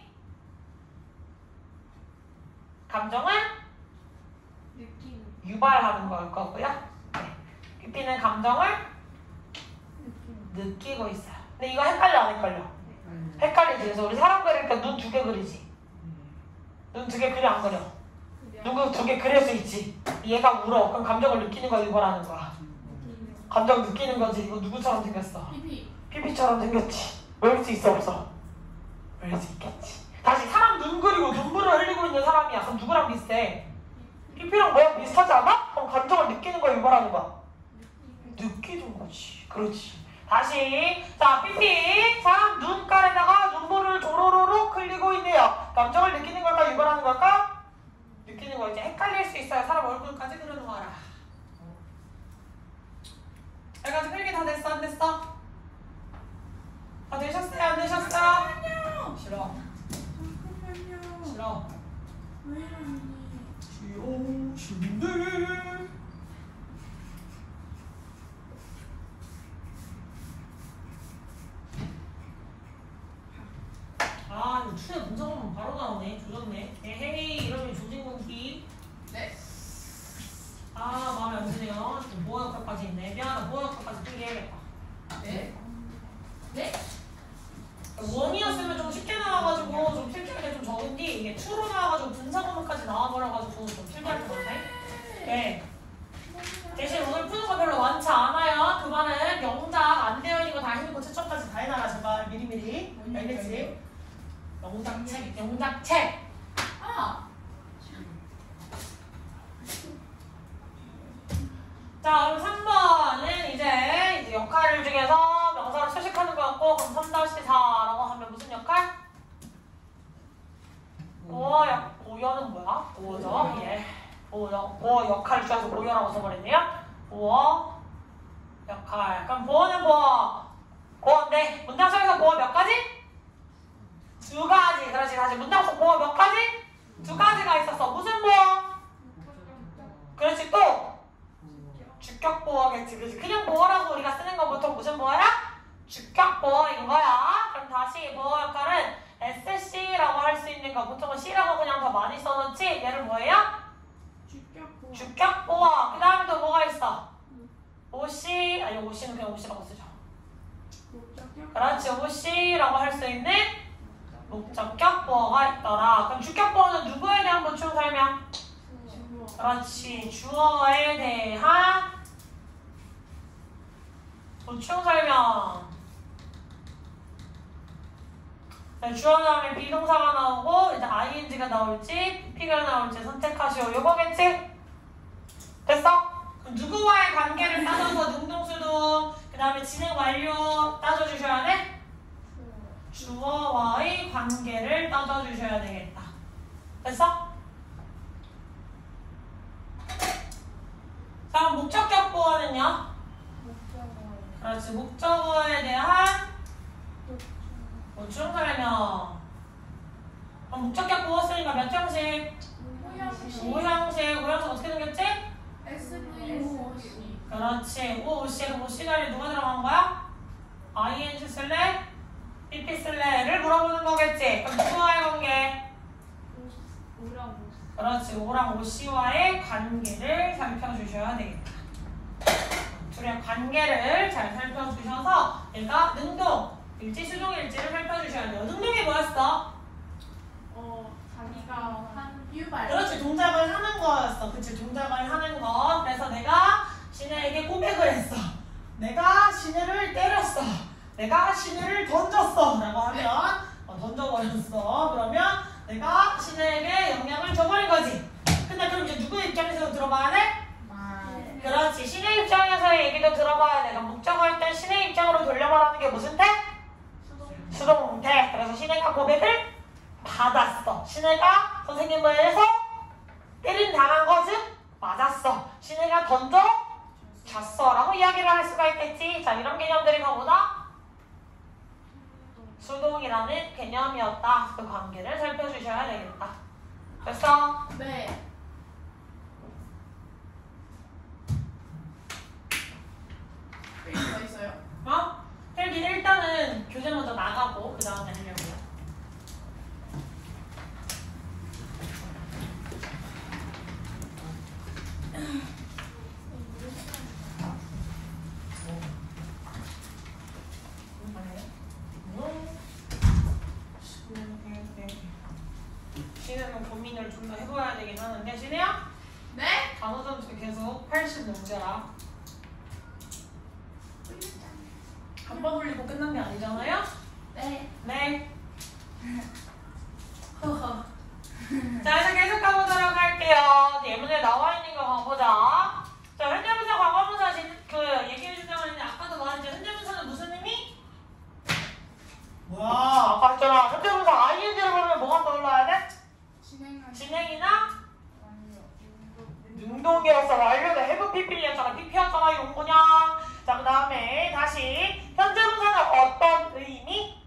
감정을 느끼는 유발하는 걸 거고요. 네. 피피는 감정을 느끼고 있어요. 근데 이거 헷갈려 안 헷갈려? 헷갈리지. 그래서 우리 사람 그릴 때 눈 두 개 그리지. 눈 두 개 그려 안 그려? 누구 두 개 그릴 수 있지. 얘가 울어. 그럼 감정을 느끼는 거 유발하는 거야. 감정 느끼는 거지. 이거 누구처럼 생겼어? 피피. 피피처럼 생겼지. 외울 수 있어 없어? 외울 수 있겠지. 다시 사람 눈 그리고 눈물을 흘리고 있는 사람이야. 그럼 누구랑 비슷해? 피피랑 모양 비슷하지 않아? 그럼 감정을 느끼는 거 유발하는 거야. 느끼는 거지. 그렇지. 다시 자 피피 사람 눈깔에다가 눈물을 조로로록 흘리고 있네요. 감정을 느끼는 걸까 유발하는 걸까? 느끼는 거. 이제 헷갈릴 수 있어요. 사람 얼굴까지 그려놓아라. 여기까지 필기 다 됐어? 안 됐어? 다 되셨어요? 안 되셨어요? 잠깐만요. 싫어. 잠깐만요. 싫어. 왜 이러니? 싫어. 싫은데. 아, 이거 투에 문제보면 바로 나오네. 조졌네. 에헤이, 이러면 조진공기. 네. 아, 마음에 안 드네요. 보호 역할까지 있네. 미안하다. 보호 역할까지 필기해야겠다. 네. 네. 원이었으면 좀 쉽게 나와가지고 좀 필기할 게 좀 적은데 이게 투로 나와가지고 분사번호까지 나와버려가지고 좀 필기할 것 같네. 네. 대신 오늘 푸는 거 별로 많지 않아요. 그거는 영작 안 되어 있는 거 다 해놓고 채점까지 다 해놔라 제발 미리미리. 알겠지? 영작책, 영작책. 아. 자, 그럼 삼 번은 이제, 이제 역할 중에서 명사를 수식하는 거 같고, 그럼 삼 사라고 하면 무슨 역할? 보어 역, 보여는 뭐야? 보어죠? 예. 보어, 보어 역할 중에서 보여라고 써버렸네요. 보어 역할. 그럼 보어는 보어. 보어인데, 문장 속에서 보어 몇 가지? 두 가지. 그렇지. 다시 문장 속 보어 몇 가지? 두 가지가 있었어. 무슨 보어? 그렇지. 또? 주격 보어겠지. 그렇지. 그냥 보어라고 우리가 쓰는 거 보통 무슨 보어야? 주격 보어인 거야. 그럼 다시 보어 역할은 에스씨라고 할 수 있는 거 보통은 C라고 그냥 더 많이 써놓지. 얘를 뭐예요? 주격 보호. 주격 보어. 그 다음에 또 뭐가 있어? 오씨. 아니 오씨는 그냥 오씨라고 쓰죠. 목적격. 그렇지. 오씨라고 할 수 있는 목적격 보어가 있더라. 그럼 주격 보어는 누구에 대한 보충 설명? 주어. 그렇지. 주어에 대한 보충 설명. 네, 주어 나오면 비동사가 나오고 이제 아이엔지가 나올지 피가 나올지 선택하시오. 요거겠지? 됐어? 그럼 누구와의 관계를 따져서 능동수동 그 다음에 진행 완료 따져주셔야 돼? 주어와의 관계를 따져주셔야 되겠다. 됐어? 다음 목적격 보어는요? 그렇지. 목적어에 대한 보충설명. 그럼 목적격 보어 쓰니까 몇 형식? 오 형식. 오 형식 어떻게 생겼지? 에스브이오씨. 그렇지. 오오씨에 오씨 자리에 누가 들어간 거야? 아이엔지 쓸래? 피피 쓸래?를 물어보는 거겠지. 그럼 누구와의 관계? 오랑 오. 그렇지. 오랑 오씨와의 관계를 살펴주셔야 되겠다. 둘의 관계를 잘 살펴주셔서 얘가 능동, 일지, 수동, 일지를 살펴주셔야 돼요. 능동이 뭐였어? 어, 자기가 한 유발. 그렇지. 동작을 하는 거였어. 그치. 동작을 하는 거. 그래서 내가 신혜에게 고백을 했어. 내가 신혜를 때렸어. 내가 신혜를 던졌어. 라고 하면 어, 던져버렸어. 그러면 내가 신혜에게 영향을 줘버린 거지. 근데 그럼 이제 누구의 입장에서 들어봐야 돼? 그렇지. 신의 입장에서의 얘기도 들어봐야 돼. 그럼 목적어일 땐 신의 입장으로 돌려말하는 게 무슨 태? 수동태. 그래서 신혜가 고백을 받았어. 신혜가 선생님에 의해서 때린 당한 것은 맞았어. 신혜가 던져 줬어 라고 이야기를 할 수가 있겠지. 자, 이런 개념들이 뭐보다 수동이라는 개념이었다. 그 관계를 살펴주셔야 되겠다. 됐어? 네. 필기가 있어요. 어? 필기 일단은 교재 먼저 나가고 그 다음에 하려고요. 신혜는 고민을 좀 더 해봐야 되긴 하는데 신혜야? 네? 단어 점수 계속 팔십 넘겨라. 한 번 올리고 끝난 게 아니잖아요? 네. 네. 자, 이제 계속 가보도록 할게요. 예문에 나와 있는 거 가보자. 자, 현재분사, 과거분사 그 얘기해주자고 했는데 아까도 말했지. 현재분사는 무슨 의미? 뭐야? 아까 했잖아. 현재분사 아이엔지를 보면 뭐가 떠올라야 돼? 진행한. 진행이나 능동이었어. 완료가 해부 피피였잖아. 피피였잖아. 이런 거냐? 자, 그 다음에 다시 현재 분사는 어떤 의미?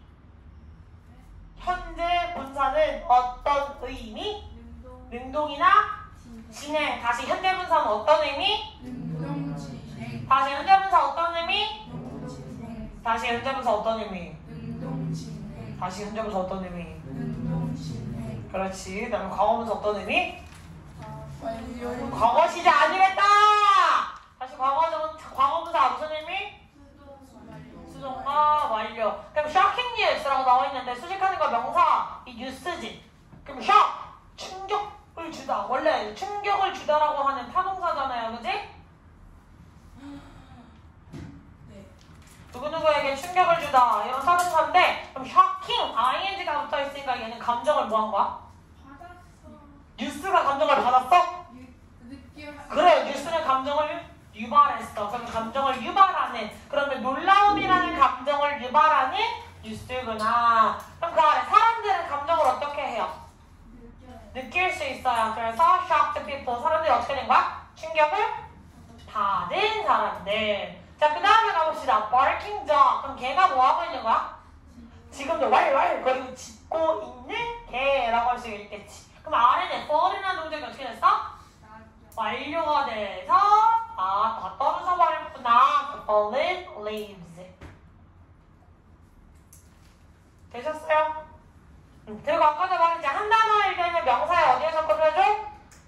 현재 분사는 어떤 의미? 능동. 능동이나 진행. 다시 현재 분사는 어떤 의미? 능동 진행. 다시 현재 분사 어떤 의미? 능동 진행. 다시 현재 분사 어떤 의미? 능동 진행. 다시 현재 분사 어떤 의미? 능동 진행. 그렇지. 그다음에 과거 분사 어떤 의미? 완료. 과거 시제 아니랬다. 다시 과거 과거 분사 무슨 의미? 수동과 완료. 그럼 shocking news라고 나와 있는데 수식하는 거 명사 이 뉴스지. 그럼 shock 충격을 주다. 원래 충격을 주다라고 하는 타동사잖아요, 그지? 네. 누구누구에게 충격을 주다 이런 타동사인데 그럼 shocking ing가 붙어 있으니까 얘는 감정을 뭐 한 거야? 받았어. 뉴스가 감정을 받았어? 유, 느껴. 그래, 뉴스는 감정을 유발했어. 그럼 감정을 유발하는, 그러면 놀라움이라는 감정을 유발하는 뉴스구나. 그럼 그 아래 사람들은 감정을 어떻게 해요? 느낄 수 있어요. 그래서 shocked people, 사람들이 어떻게 된 거야? 충격을 받은 사람들. 자, 그 다음에 가봅시다. barking dog. 그럼 걔가 뭐 하고 있는 거야? 지금도 왈왈 거리고 짖고 있는 개라고 할 수 있겠지. 그럼 아래는 fall이라는 동작이 어떻게 됐어? 완료가 돼서 아, 다 떨어져 버렸구나. 그 fallen leaves. 되셨어요? 음, 그리고 아까도 말했지. 한 단어일 때는 명사에 어디에서 끝내줘?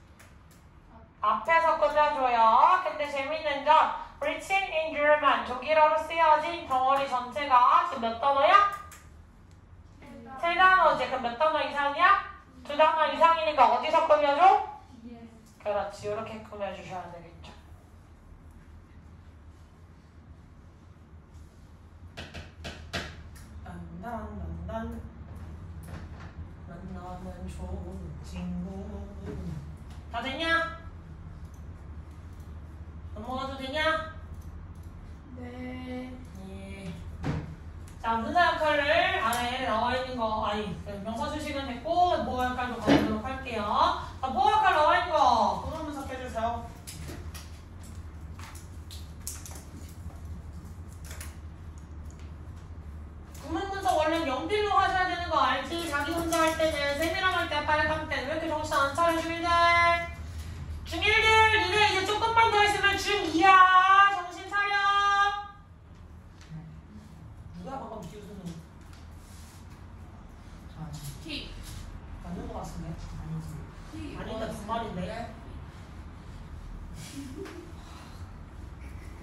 앞에서 끝내줘요. 근데 재밌는 점 written in German 독일어로 쓰여진 덩어리 전체가 지금 몇 단어야? 세 단어지. 그럼 몇 단어 이상이야? 두 단어 이상이니까 어디서 꾸며줘? 그렇지. 이렇게 꾸며주셔야 되겠죠. 난난난난 만나면 좋은 친구. 다 됐냐? 넘어가도 되냐? 네. 예. 자, 분사 역할을 안에 나와 있는 거, 아니, 명사 수식은 됐고, 보호 역할도 가보도록 할게요. 자, 보호 역할 나와 있는 거, 그거 분석해주세요.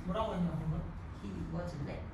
뭐라고 했냐 방금? He was late.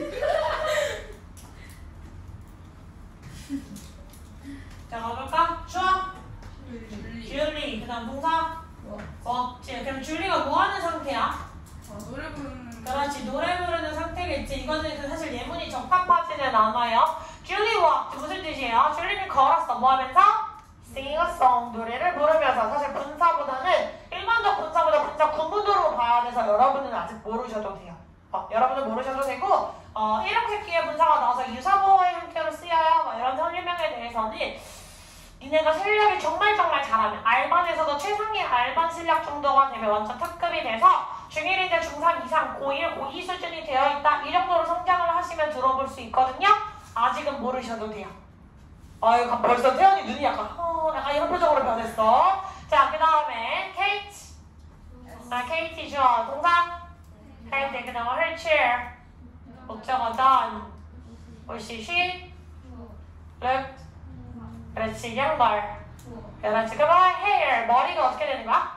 자 가볼까? 주어 줄리. 줄리. 그 다음 동사 뭐? 어. 지 그럼 줄리가 뭐 하는 상태야? 어, 노래 부르는. 그렇지 노래 부르는 상태겠지. 이거는 그 사실 예문이 적합하지는 않아요. 줄리 walked 무슨 뜻이에요? 줄리는 걸었어. 뭐 하면서? sing a song 노래를 부르면서. 사실 분사보다는 일반적 분사보다 분사 구문으로 봐야 돼서 여러분은 아직 모르셔도 돼요. 어, 여러분은 모르셔도 되고 어, 이름 새끼의 분사가 나와서 유사보어의 형태로 쓰여요. 뭐 이런 설명에 대해서는 니네가 실력이 정말 정말 잘하면 알반에서도 최상의 알반 실력 정도가 되면 완전 특급이 돼서 중일인데 중삼 이상 고일, 고이 수준이 되어 있다. 이 정도로 성장을 하시면 들어볼 수 있거든요. 아직은 모르셔도 돼요. 아유 벌써 태연이 눈이 약간 어, 약간 이런 표정으로 변했어. 자 그 다음에 케이트. 아 케이티 주어 동사 할 때 그 다음에 her chair 목적어 done 옳지 she looked 그렇지 양말 그렇지 그럼 hair 머리가 어떻게 되는 거야?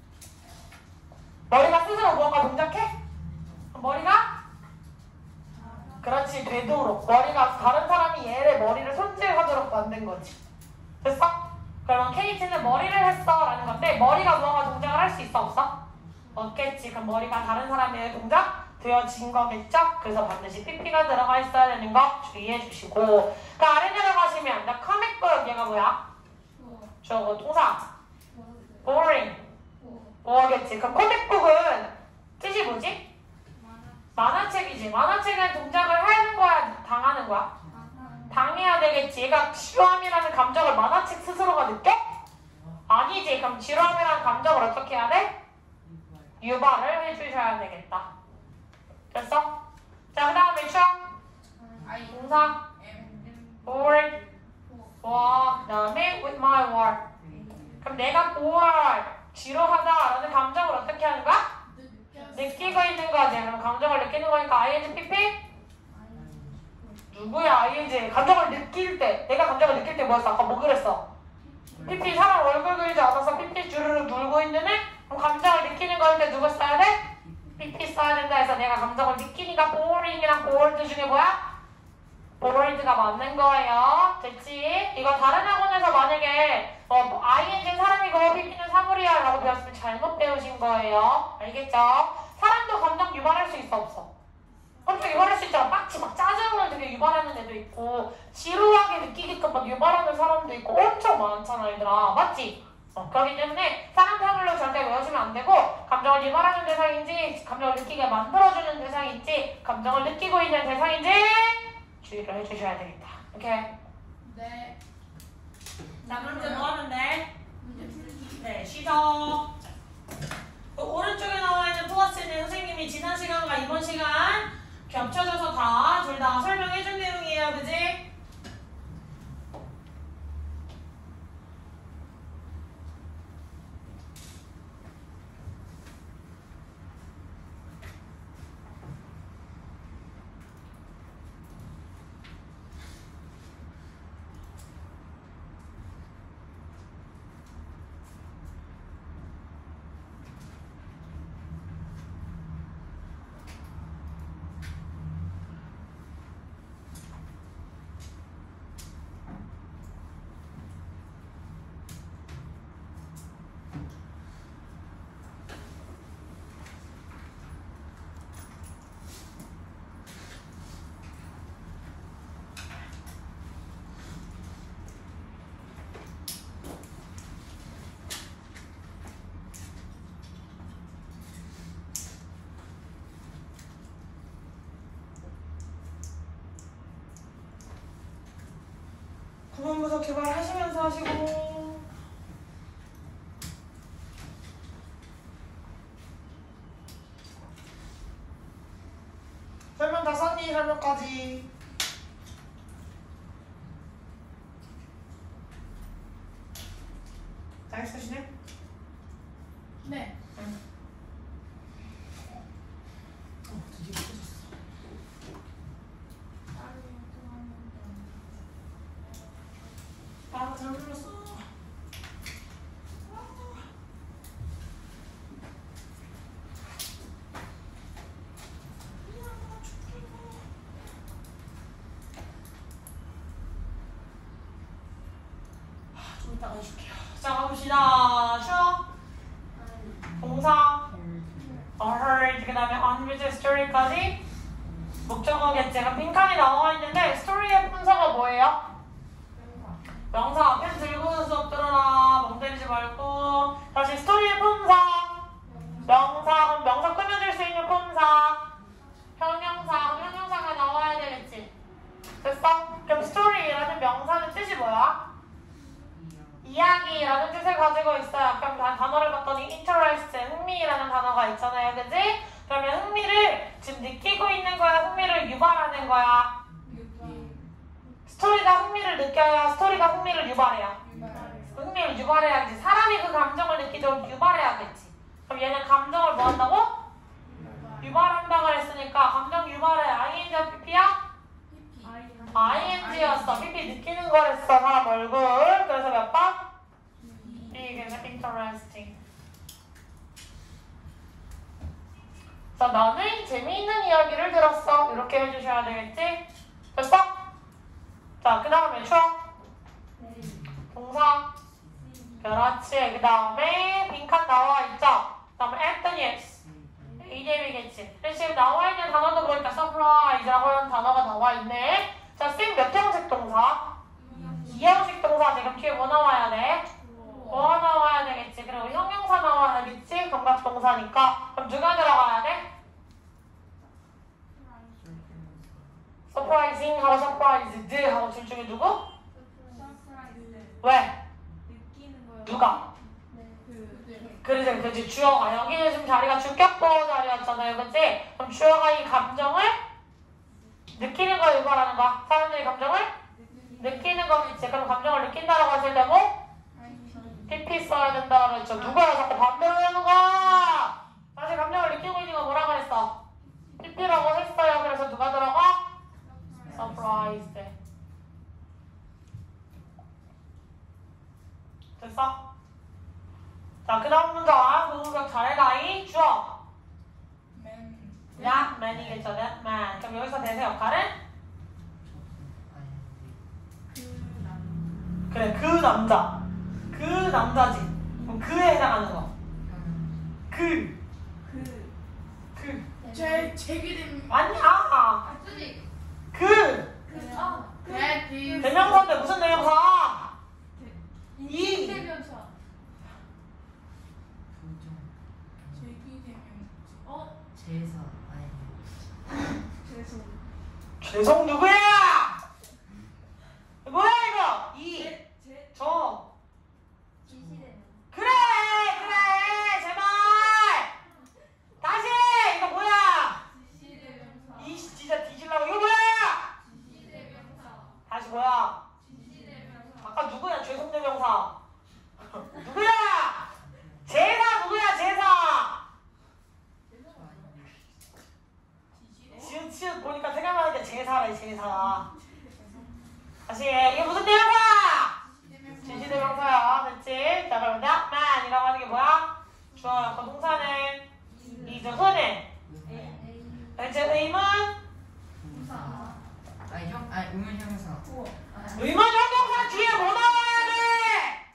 머리가 스스로 무언가 동작해? 머리가? 그렇지 되도록 머리가 다른 사람이 얘를 머리를 손질하도록 만든 거지 됐어? 그러면 케이트는 머리를 했어 라는 건데 머리가 무언가 동작을 할 수 있어 없어? 없겠지. 그럼 머리가 다른 사람의 동작 되어진 거겠죠? 그래서 반드시 피피가 들어가 있어야 되는 거 주의해 주시고 그 아래 내려가시면 나 comic 얘가 뭐야? 저거 동사 boring 뭐겠지? 그럼 comic 뜻이 뭐지? 만화책이지. 만화책은 동작을 하는 거야 당하는 거야? 당해야 되겠지. 얘가 지루함이라는 감정을 만화책 스스로가 느껴? 아니지. 그럼 지루함이라는 감정을 어떻게 해야 돼? 유발을 해주셔야 되겠다. 됐어? 자, 그 다음에 추억. 아이. 동사. M. bored. 와, 그 다음에 with my work. 그럼 내가 bored, 지루하다라는 감정을 어떻게 하는 거야? 느끼고 있는 거지. 그럼 감정을 느끼는 거니까 아이엔지 피피? 누구야 아이엔지? 감정을 느낄 때. 내가 감정을 느낄 때 뭐였어? 아까 뭐 그랬어? 피피 사람 얼굴 그리지 않아서 피피 주르륵 눌고 있는 애? 그럼 감정을 느끼는 거일 때 누구 써야 돼? 피피 써야 된다 해서 내가 감정을 느끼니까 boring이랑 bored 중에 뭐야? bored가 맞는 거예요. 됐지? 이거 다른 학원에서 만약에 어, 뭐 아이엔지 사람이고 피피는 사물이야 라고 배웠으면 잘못 배우신 거예요. 알겠죠? 사람도 감정 유발할 수 있어 없어? 감정 유발할 수 있잖아. 빡치 막 짜증을 되게 유발하는 애도 있고 지루하게 느끼게끔 막 유발하는 사람도 있고 엄청 많잖아 얘들아. 맞지? 어, 그렇기 때문에 사람상으로 절대 외우시면 안 되고 감정을 유발하는 대상인지 감정을 느끼게 만들어주는 대상인지 감정을 느끼고 있는 대상인지 주의를 해주셔야 되겠다. 오케이? 네. 자 문제 뭐 하면 돼? 문제 풀기. 네 시작. 그 오른쪽에 나와 있는 플러스는 선생님이 지난 시간과 이번 시간 겹쳐져서 다 둘 다 설명해준 내용이에요. 그지? 구문부서 개발하시면서 하시고 설명 다 썼니? 설명까지 잘 쓰시네? 네. 응. 어, 드디어 쓰셨어. 아, 잘 불렀어. 좀 이따가 해줄게요. 자, 가봅시다. 쉬어. 동사. heard. 그 다음에 on with story까지. 목적어겠지. 그럼 빈칸이 나와 있는데 스토리의 품사가 뭐예요? 명사. 펜 들고 수업 들어라. 멍 때리지 말고. 다시 스토리의 품사. 명사. 그럼 명사 꾸며줄 수 있는 품사. 형용사. 그럼 형용사가 나와야 되겠지. 됐어? 그럼 스토리라는 명사는 뜻이 뭐야? 이야기라는 뜻을 가지고 있어요. 그럼 단, 단어를 봤더니 interest, 흥미라는 단어가 있잖아요. 그지? 그러면 흥미를 지금 느끼고 있는 거야? 흥미를 유발하는 거야? 스토리가 흥미를 느껴야 스토리가 흥미를 유발해요. 흥미를 유발해야지. 사람이 그 감정을 느끼도록 유발해야겠지. 그럼 얘는 감정을 뭐 한다고? 유발한다고 했으니까 감정 유발해. 아이엔지야 피피야? 아이엔지였어. 피피 느끼는 거랬어. 사람 얼굴. 그래서 몇 번? 이게 interesting. 자, 나는 재미있는 이야기를 들었어. 이렇게 해주셔야 되겠지? 됐어? 자, 그 다음에 추워. 동사. 그렇지. 그 다음에 빈칸 나와 있죠? 그 다음에 Anthony's. 이름이겠지. 지금 나와 있는 단어도 보니까 surprise라고 하는 단어가 나와 있네. 자, 쌤 몇 형식 동사? 이형식 동사. 지금 뒤에 뭐 나와야 돼? 뭐가 나와야 되겠지. 그리고 형용사 나와야 되겠지. 감각 동사니까. 그럼 누가 들어가야 돼? surprising 하고 surprised 하고 둘 중에 누구? 왜? 느끼는 거요. 누가? 그래서 그지 주어가 여기는 지금 자리가 주격보 자리였잖아요. 그치? 그럼 주어가 이 감정을 느끼는 거 유발하는 거야. 사람들이 감정을 느끼는 거겠지. 그럼 감정을 느낀다라고 했을 때 뭐? 피피 써야 된다 그랬죠. 누가 자꾸 반대로 하는 거야? 사실 감정을 느끼고 있는 거 뭐라 그랬어? 피피라고 했어요. 그래서 누가 들어가? surprised. 됐어? 자, 그 다음 문장. 공격 잘해라이. 주어. that man이겠죠. that man. 그럼 여기서 대세 역할은? 그래, 그 남자. 그 남자지. 그럼 그에 해당하는 거. 그. 그. 그. 제 제기된 아니야. 그. 그. 아. 대비 대명사인데 무슨 대명사? 이. 대명사. 제기되면 어? 제사 아니 죄송. 죄송 누구야? 뭐야 이거? 이. 제. 저. 지시되는. 그래 그래 제발. 다시 이거 뭐야? 지시대명사. 이 진짜 뒤질라고 이거 뭐야? 지시대명사. 다시 뭐야? 지시대명사. 아까 누구야? 죄송 대명사. 누구야? 제사 누구야? 제사. 지읒 치읒 보니까 생각나는 게 제사래 제사. 다시 이게 무슨 대명사? 지시대명사야. 됐지? 자 그럼 that man이라고 하는 게 뭐야? 주어야. 그 동사는 이제 흔해. 이제 의문 아니 형 아니 의문 형사 의문 형용사 뒤에 뭐 나와야 돼?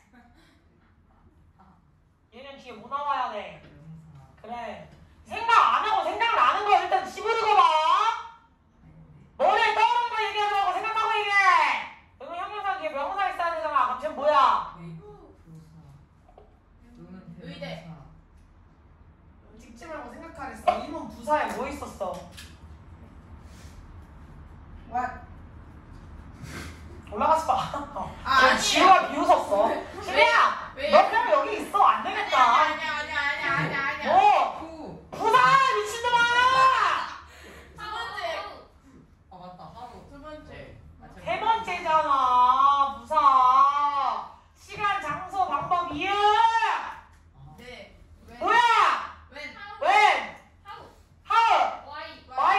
얘는 뒤에 뭐 나와야 돼? 그래. 생각 안 하고 생각을 아는 거 일단 집어넣어 봐. 머리에 떠오르는 거 얘기하지 말고 생각하고 얘기해. 의문 형용사 뒤에 명사 있어야 되잖아. 그럼 쟤는 뭐야? 의대. 찍지 말고 생각하랬어. 의문 부사에 뭐 있었어? What? 올라가지 마. 아, 쟤 아니에요. 지우가 비웃었어. 신혜야, 왜? 너 그냥 여기 있어. 안 되겠다. 아니야 아니야 아니야 아니야 아니야. 뭐? 후! 부사 미친놈아! 두 번째. 아 맞다 하루 두 번째. 세 번째잖아. 부사. 시간, 장소, 방법, 이유. 네. 왜? 뭐야? 웬? when? 하우. how? 와이. why?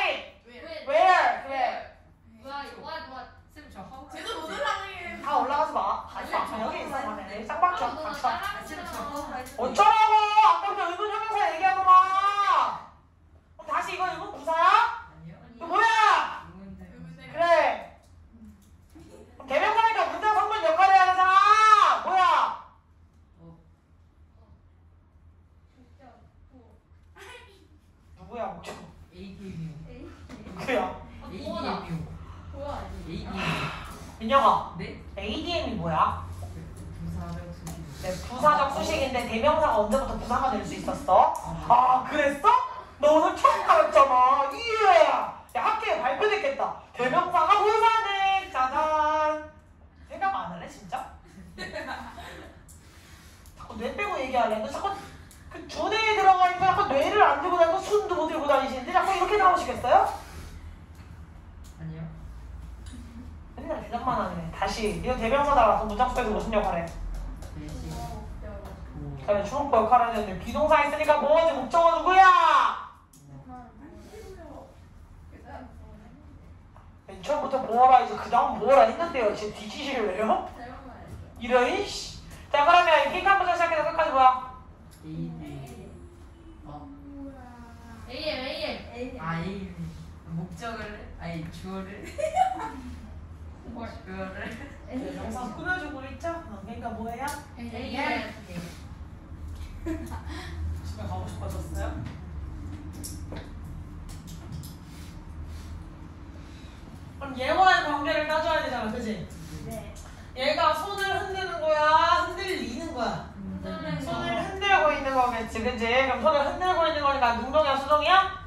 에이디엠이요. 그야. 에이디엠이요. 뭐야? 에이디엠. 민영아, 네? 에이디엠이 뭐야? 부사적 수식. 네, 부사적 수식인데 대명사가 언제부터 부사가 될 수 있었어? 아, 그랬어? 너 오늘 처음 가르쳤잖아. 이야. 야, 학교에 발표됐겠다. 대명사가 부사네. 짜잔. 생각 안 할래, 진짜? 자꾸 뇌 빼고 얘기할래. 너 자꾸 그 두뇌에 들어가니까 자꾸 뇌를 안 들고 다니고 손도 못 들고 다니시는데 자꾸 이렇게 나오시겠어요? 아니요. 맨날 대답만 하네. 다시. 이거 대명사다. 그럼 문장 속에서 무슨 역할 해? 대신. 도. 그다음에 주목보 역할을 했는데 비동사 있으니까 뭐지? 목적어 누구야? 맨 처음부터 뭐라 이제 그 다음 뭐라 했는데요. 지금 뒤지실래요? 이런 씨. 자 그러면 핑크부터 시작해서 끝까지 뭐야? 에이디엠. 어. 에이엠 에이엠. 아 에이디엠. 목적을 아니 주어를. 주어를. 영상 꾸며주고 있죠? 어, 그러니까 뭐예요? 에이엠. 집에 가고 싶어졌어요? 그럼 얘와의 관계를 따져야 되잖아, 그치? 네. 얘가 손을 흔드는 거야? 흔들리는 거야? 손을 흔들고 있는 거겠지, 그치? 그럼 손을 흔들고 있는 거니까 능동이야, 수동이야?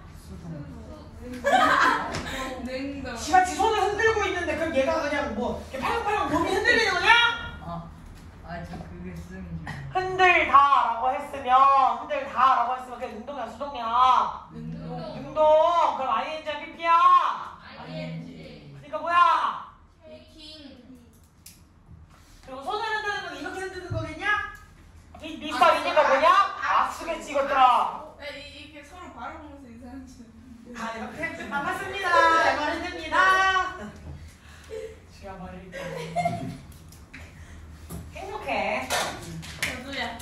냉동. 지가 지 손을 흔들고 있는데 그럼 얘가 그냥 뭐 이렇게 파랑파랑 몸이 흔들리는 거냐? 아. 아저 그게 쓰는 줄. 흔들다라고 했으면 흔들다라고 했으면 그게 능동이야, 수동이야? 냉동. 능동. 그럼 아이엔지야, 피피야? 아이엔지. 그러니까 뭐야? 킹. 그리고 손을 흔드는 건 이렇게 흔드는 거겠냐? 이 미스터리니까 뭐냐? 악수겠지 이것들아. 네, 이- 이게 서로 바라보면서 이상하지. 아 이렇게 반갑습니다. 잘 말해줍니다. 죽여버릴게. 행복해. 저도야.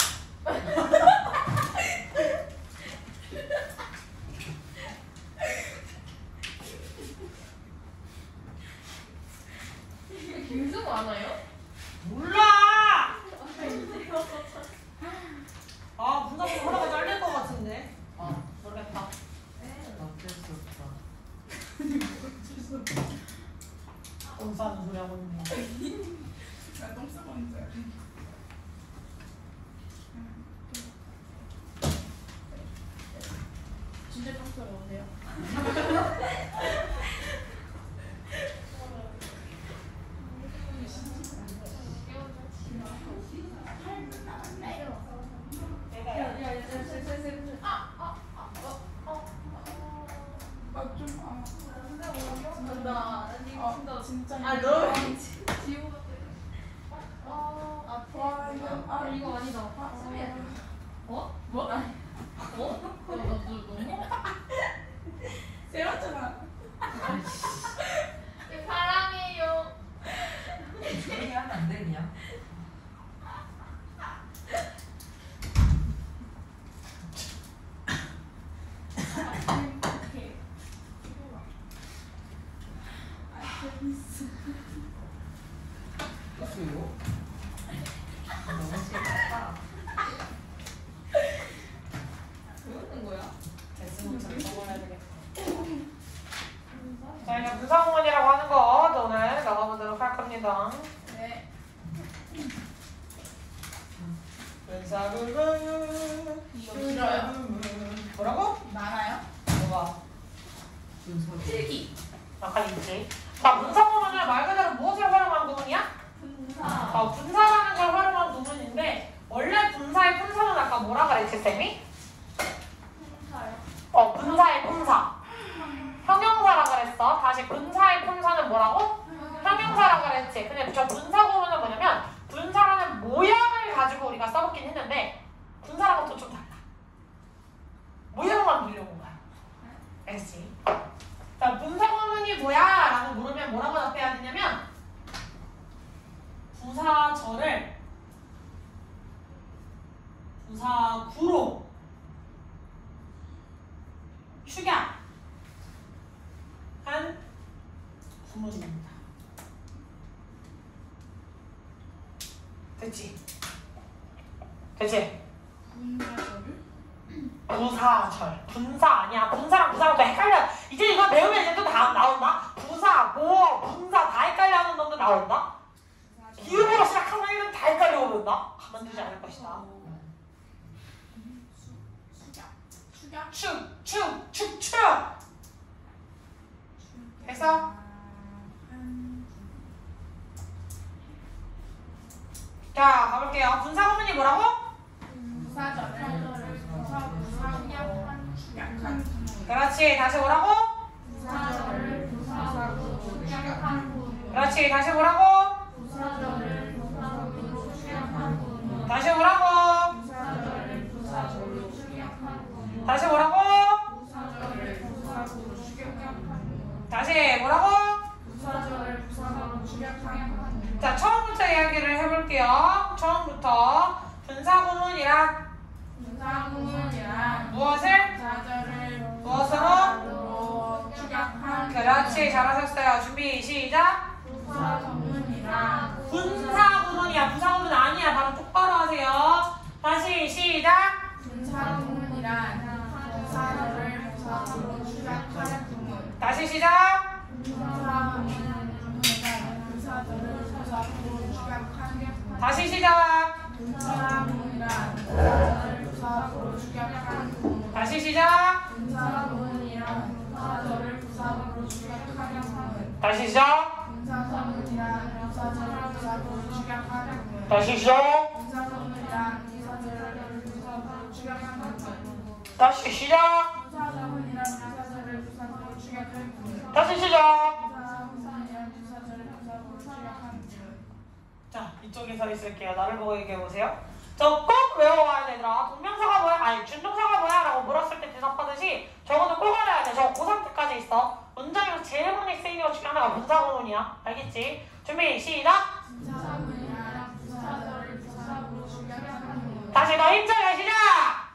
김수 많아요? 몰라. 아 분석은 하다가 잘릴 것 같은데. 아 모르겠다. 어쩔 수 없다. 돈 싸는 소리 하고 있네. 나똥 싸봤는 줄 알았네. 진짜 똥 싸봤는데요? 아, 좀, 아. 나 아, 진짜. 아, 너. 지우 아, 와, 이거, 아, 아 이거 아니다. 아, 수미야. 어? 뭐? 어? 야, 나 너무 세웠잖아. 사랑해요. 조용히 하면 안 되냐? 오케이. 아, 재밌어. 수요? 너무 싫다. 왜 웃는 거야? 됐으면 좀 적어놔야 되겠다. 자 이제 부사구문이라고 하는 거 오늘 나가보도록 할 겁니다. 네. 부사구문. 이거 싫어요. 뭐라고? 많아요? 뭐가? 순서. 필기. 약간 있지. 자 분사구문은 말 그대로 무엇을 활용한 구문이야? 분사. 어, 분사라는 걸 활용한 구문인데 원래 분사의 분사는 아까 뭐라 그랬지 쌤이? 분사요. 어 분사의 분사. 형용사라 그랬어. 다시 분사의 분사는 뭐라고? 형용사라 그랬지. 근데 저 분사 구문은 뭐냐면 분사라는 모양을 가지고 우리가 써먹긴 했는데 분사랑은 또 좀 달라. 모양만 빌려온 거야. 알겠지? 자 분사 구문이 뭐야? 라고 물으면 뭐라고 답해야 되냐면 부사절을 부사구로 축약한 구문입니다. 됐지? 됐지? 분사절을? 부사절. 분사 아니야. 분사랑 부사랑 또 헷갈려. 이제 이거 배우면 이제 또 다 나온다. 부사, 모어, 분사 다 헷갈려 하는 놈도 나온다. 기울어로 시작하는 애는 다 헷갈려 오른다. 가만두지 않을 것이다. 축약. 축, 축, 축, 축. 됐어? 자, 가볼게요. 분사 구문이 뭐라고? 부사절을 부사 부사구한 축약한 구문. 그렇지. 다시 뭐라고? 부사절을 부사구로 축약한 구문. 그렇지. 다시 뭐라고? 부사절을 부사구로 축약한 구문. 다시 뭐라고? 부사절을 부사구로 축약한 구문. 다시 뭐라고? 부사절을 부사구로 축약한 구문. 다시 뭐라고? 부사절을 부사구로 축약한 구문. 자, 처음부터 이야기를 해볼게요. 처음부터 분사 구문이란 부사구문이란 무엇을? 부사절을 무엇으로? 축약한 그렇지. 잘하셨어요. 준비 시작. 부사구문이란 분사 구문이야. 부사 구문 아니야. 바로 똑바로 하세요. 다시 시작. 분사구문이란 부사절을 부사구로 축약한 구문. 다시 시작. 분사구문이란 부사절을 부사구로 축약한 구문. 다시 시작. 분사구문이란 부사절을 부사구로 축약한 구문. 다시 시작. 분사구문이란 부사절을 부사구로 축약한 구문. 다시 시작. 분사구문이란 부사절을 부사구로 축약한 구문. 다시 시작. 분사구문이란 부사절을 부사구로 축약한 구문. 다시 시작. 분사구문이란 부사절을 부사구로 축약한 구문. 다시 시작. 분사구문이란 부사절을 부사구로 축약한 구문. 자, 이쪽에 서 있을게요. 나를 보고 얘기해 보세요. 저 꼭 외워와야 되더라. 동명사가 뭐야? 아니, 준동사가 뭐야? 라고 물었을 때 대답하듯이 저거는 꼭 알아야 돼. 저거 고삼 때까지 있어. 문장에서 제일 많이 쓰이는 것 중에 하나가 분사구문이야. 알겠지? 준비, 시작! 분사구문이란 부사절을 부사구로 축약한 구문. 다시 더 힘차게 시작!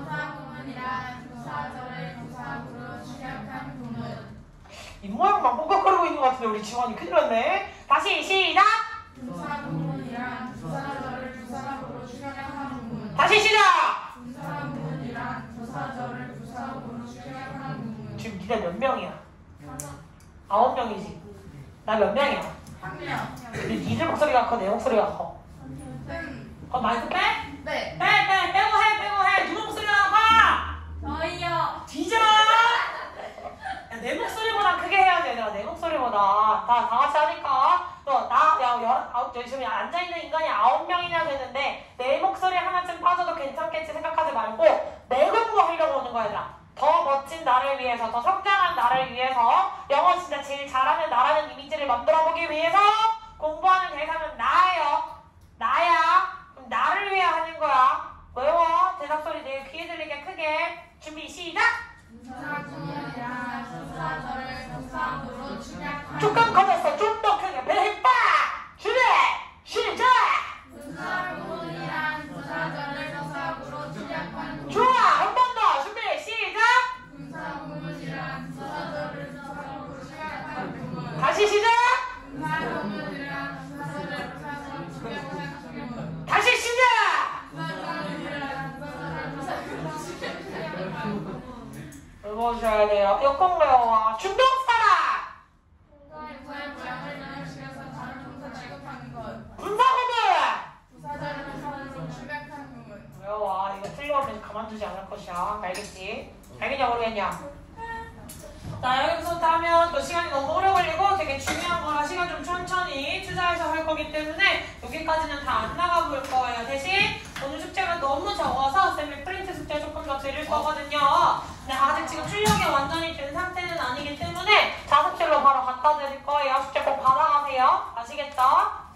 분사구문이란 부사절을 부사구로 축약한 구문. 이 모양만 뻑뻑거리고 있는 것 같은데 우리 지원이 큰일 났네. 다시 시작! 분사구문이란 부사절을 부사구로 축약한 구문. 다시 시작! 분사구문이란 부사절을 부사구로 축약한 구문. 지금 니네 몇 명이야? 아홉 명이지? 나 몇 명이야? 한 명. 근데 니들 목소리가 커, 내 목소리가 커. 음. 어, 마이크 빼? 네. 빼, 빼, 빼고 해, 빼고 해. 누구 목소리가 커? 저희요. 뒤져! 야, 내 목소리보다 크게 해야지, 얘들아. 내 목소리보다. 다, 다 같이 하니까. 너, 나, 야, 열, 아홉, 여기 지금 앉아있는 인간이 아홉 명이나 되는데, 내 목소리 하나쯤 빠져도 괜찮겠지 생각하지 말고, 내 공부 하려고 오는 거야, 얘들아. 더 멋진 나를 위해서, 더 성장한 나를 위해서, 영어 진짜 제일 잘하는 나라는 이미지를 만들어보기 위해서, 공부하는 대상은 나예요. 나야. 그럼 나를 위해 하는 거야. 외워. 대답 소리 내 귀에 들리게 크게. 준비, 시작! 분사구문이란 부사절을 부사구로 축약한 조금 커졌어. 좀 더 크게. 배힘빠! 준비! 시작! 분사구문이란 부사절을 부사구로 축약한 구문. 좋아! 한 번 더. 준비, 시작! 분사구문이란 부사절을 부사구로 축약한 구문. 다시 시작! 분사구문이란 부사절을 부사구로 축약한 구문. 다시 시작! 분사구문이란 부사절을 부사구로 축약한 구문. 외워주셔야 돼요. 역공 외워와. 중동사라! 분사의 모양을 변형시켜서 다른 동사 취급하는 것. 분사구문! 부사절을 부사구로 축약한 구문. 외워와. 이거 틀려오면 가만두지 않을 것이야. 알겠지? 알겠냐 모르겠냐? 자, 여기서부터 하면 또 시간이 너무 오래 걸리고 되게 중요한 거라 시간 좀 천천히 투자해서 할 거기 때문에 여기까지는 다 안 나가 볼 거예요. 대신 오늘 숙제가 너무 적어서 쌤이 프린트 숙제 조금 더 드릴 거거든요. 근데 아직 지금 출력이 완전히 된 상태는 아니기 때문에 자습실로 바로 갖다 드릴 거예요. 숙제 꼭 받아가세요. 아시겠죠?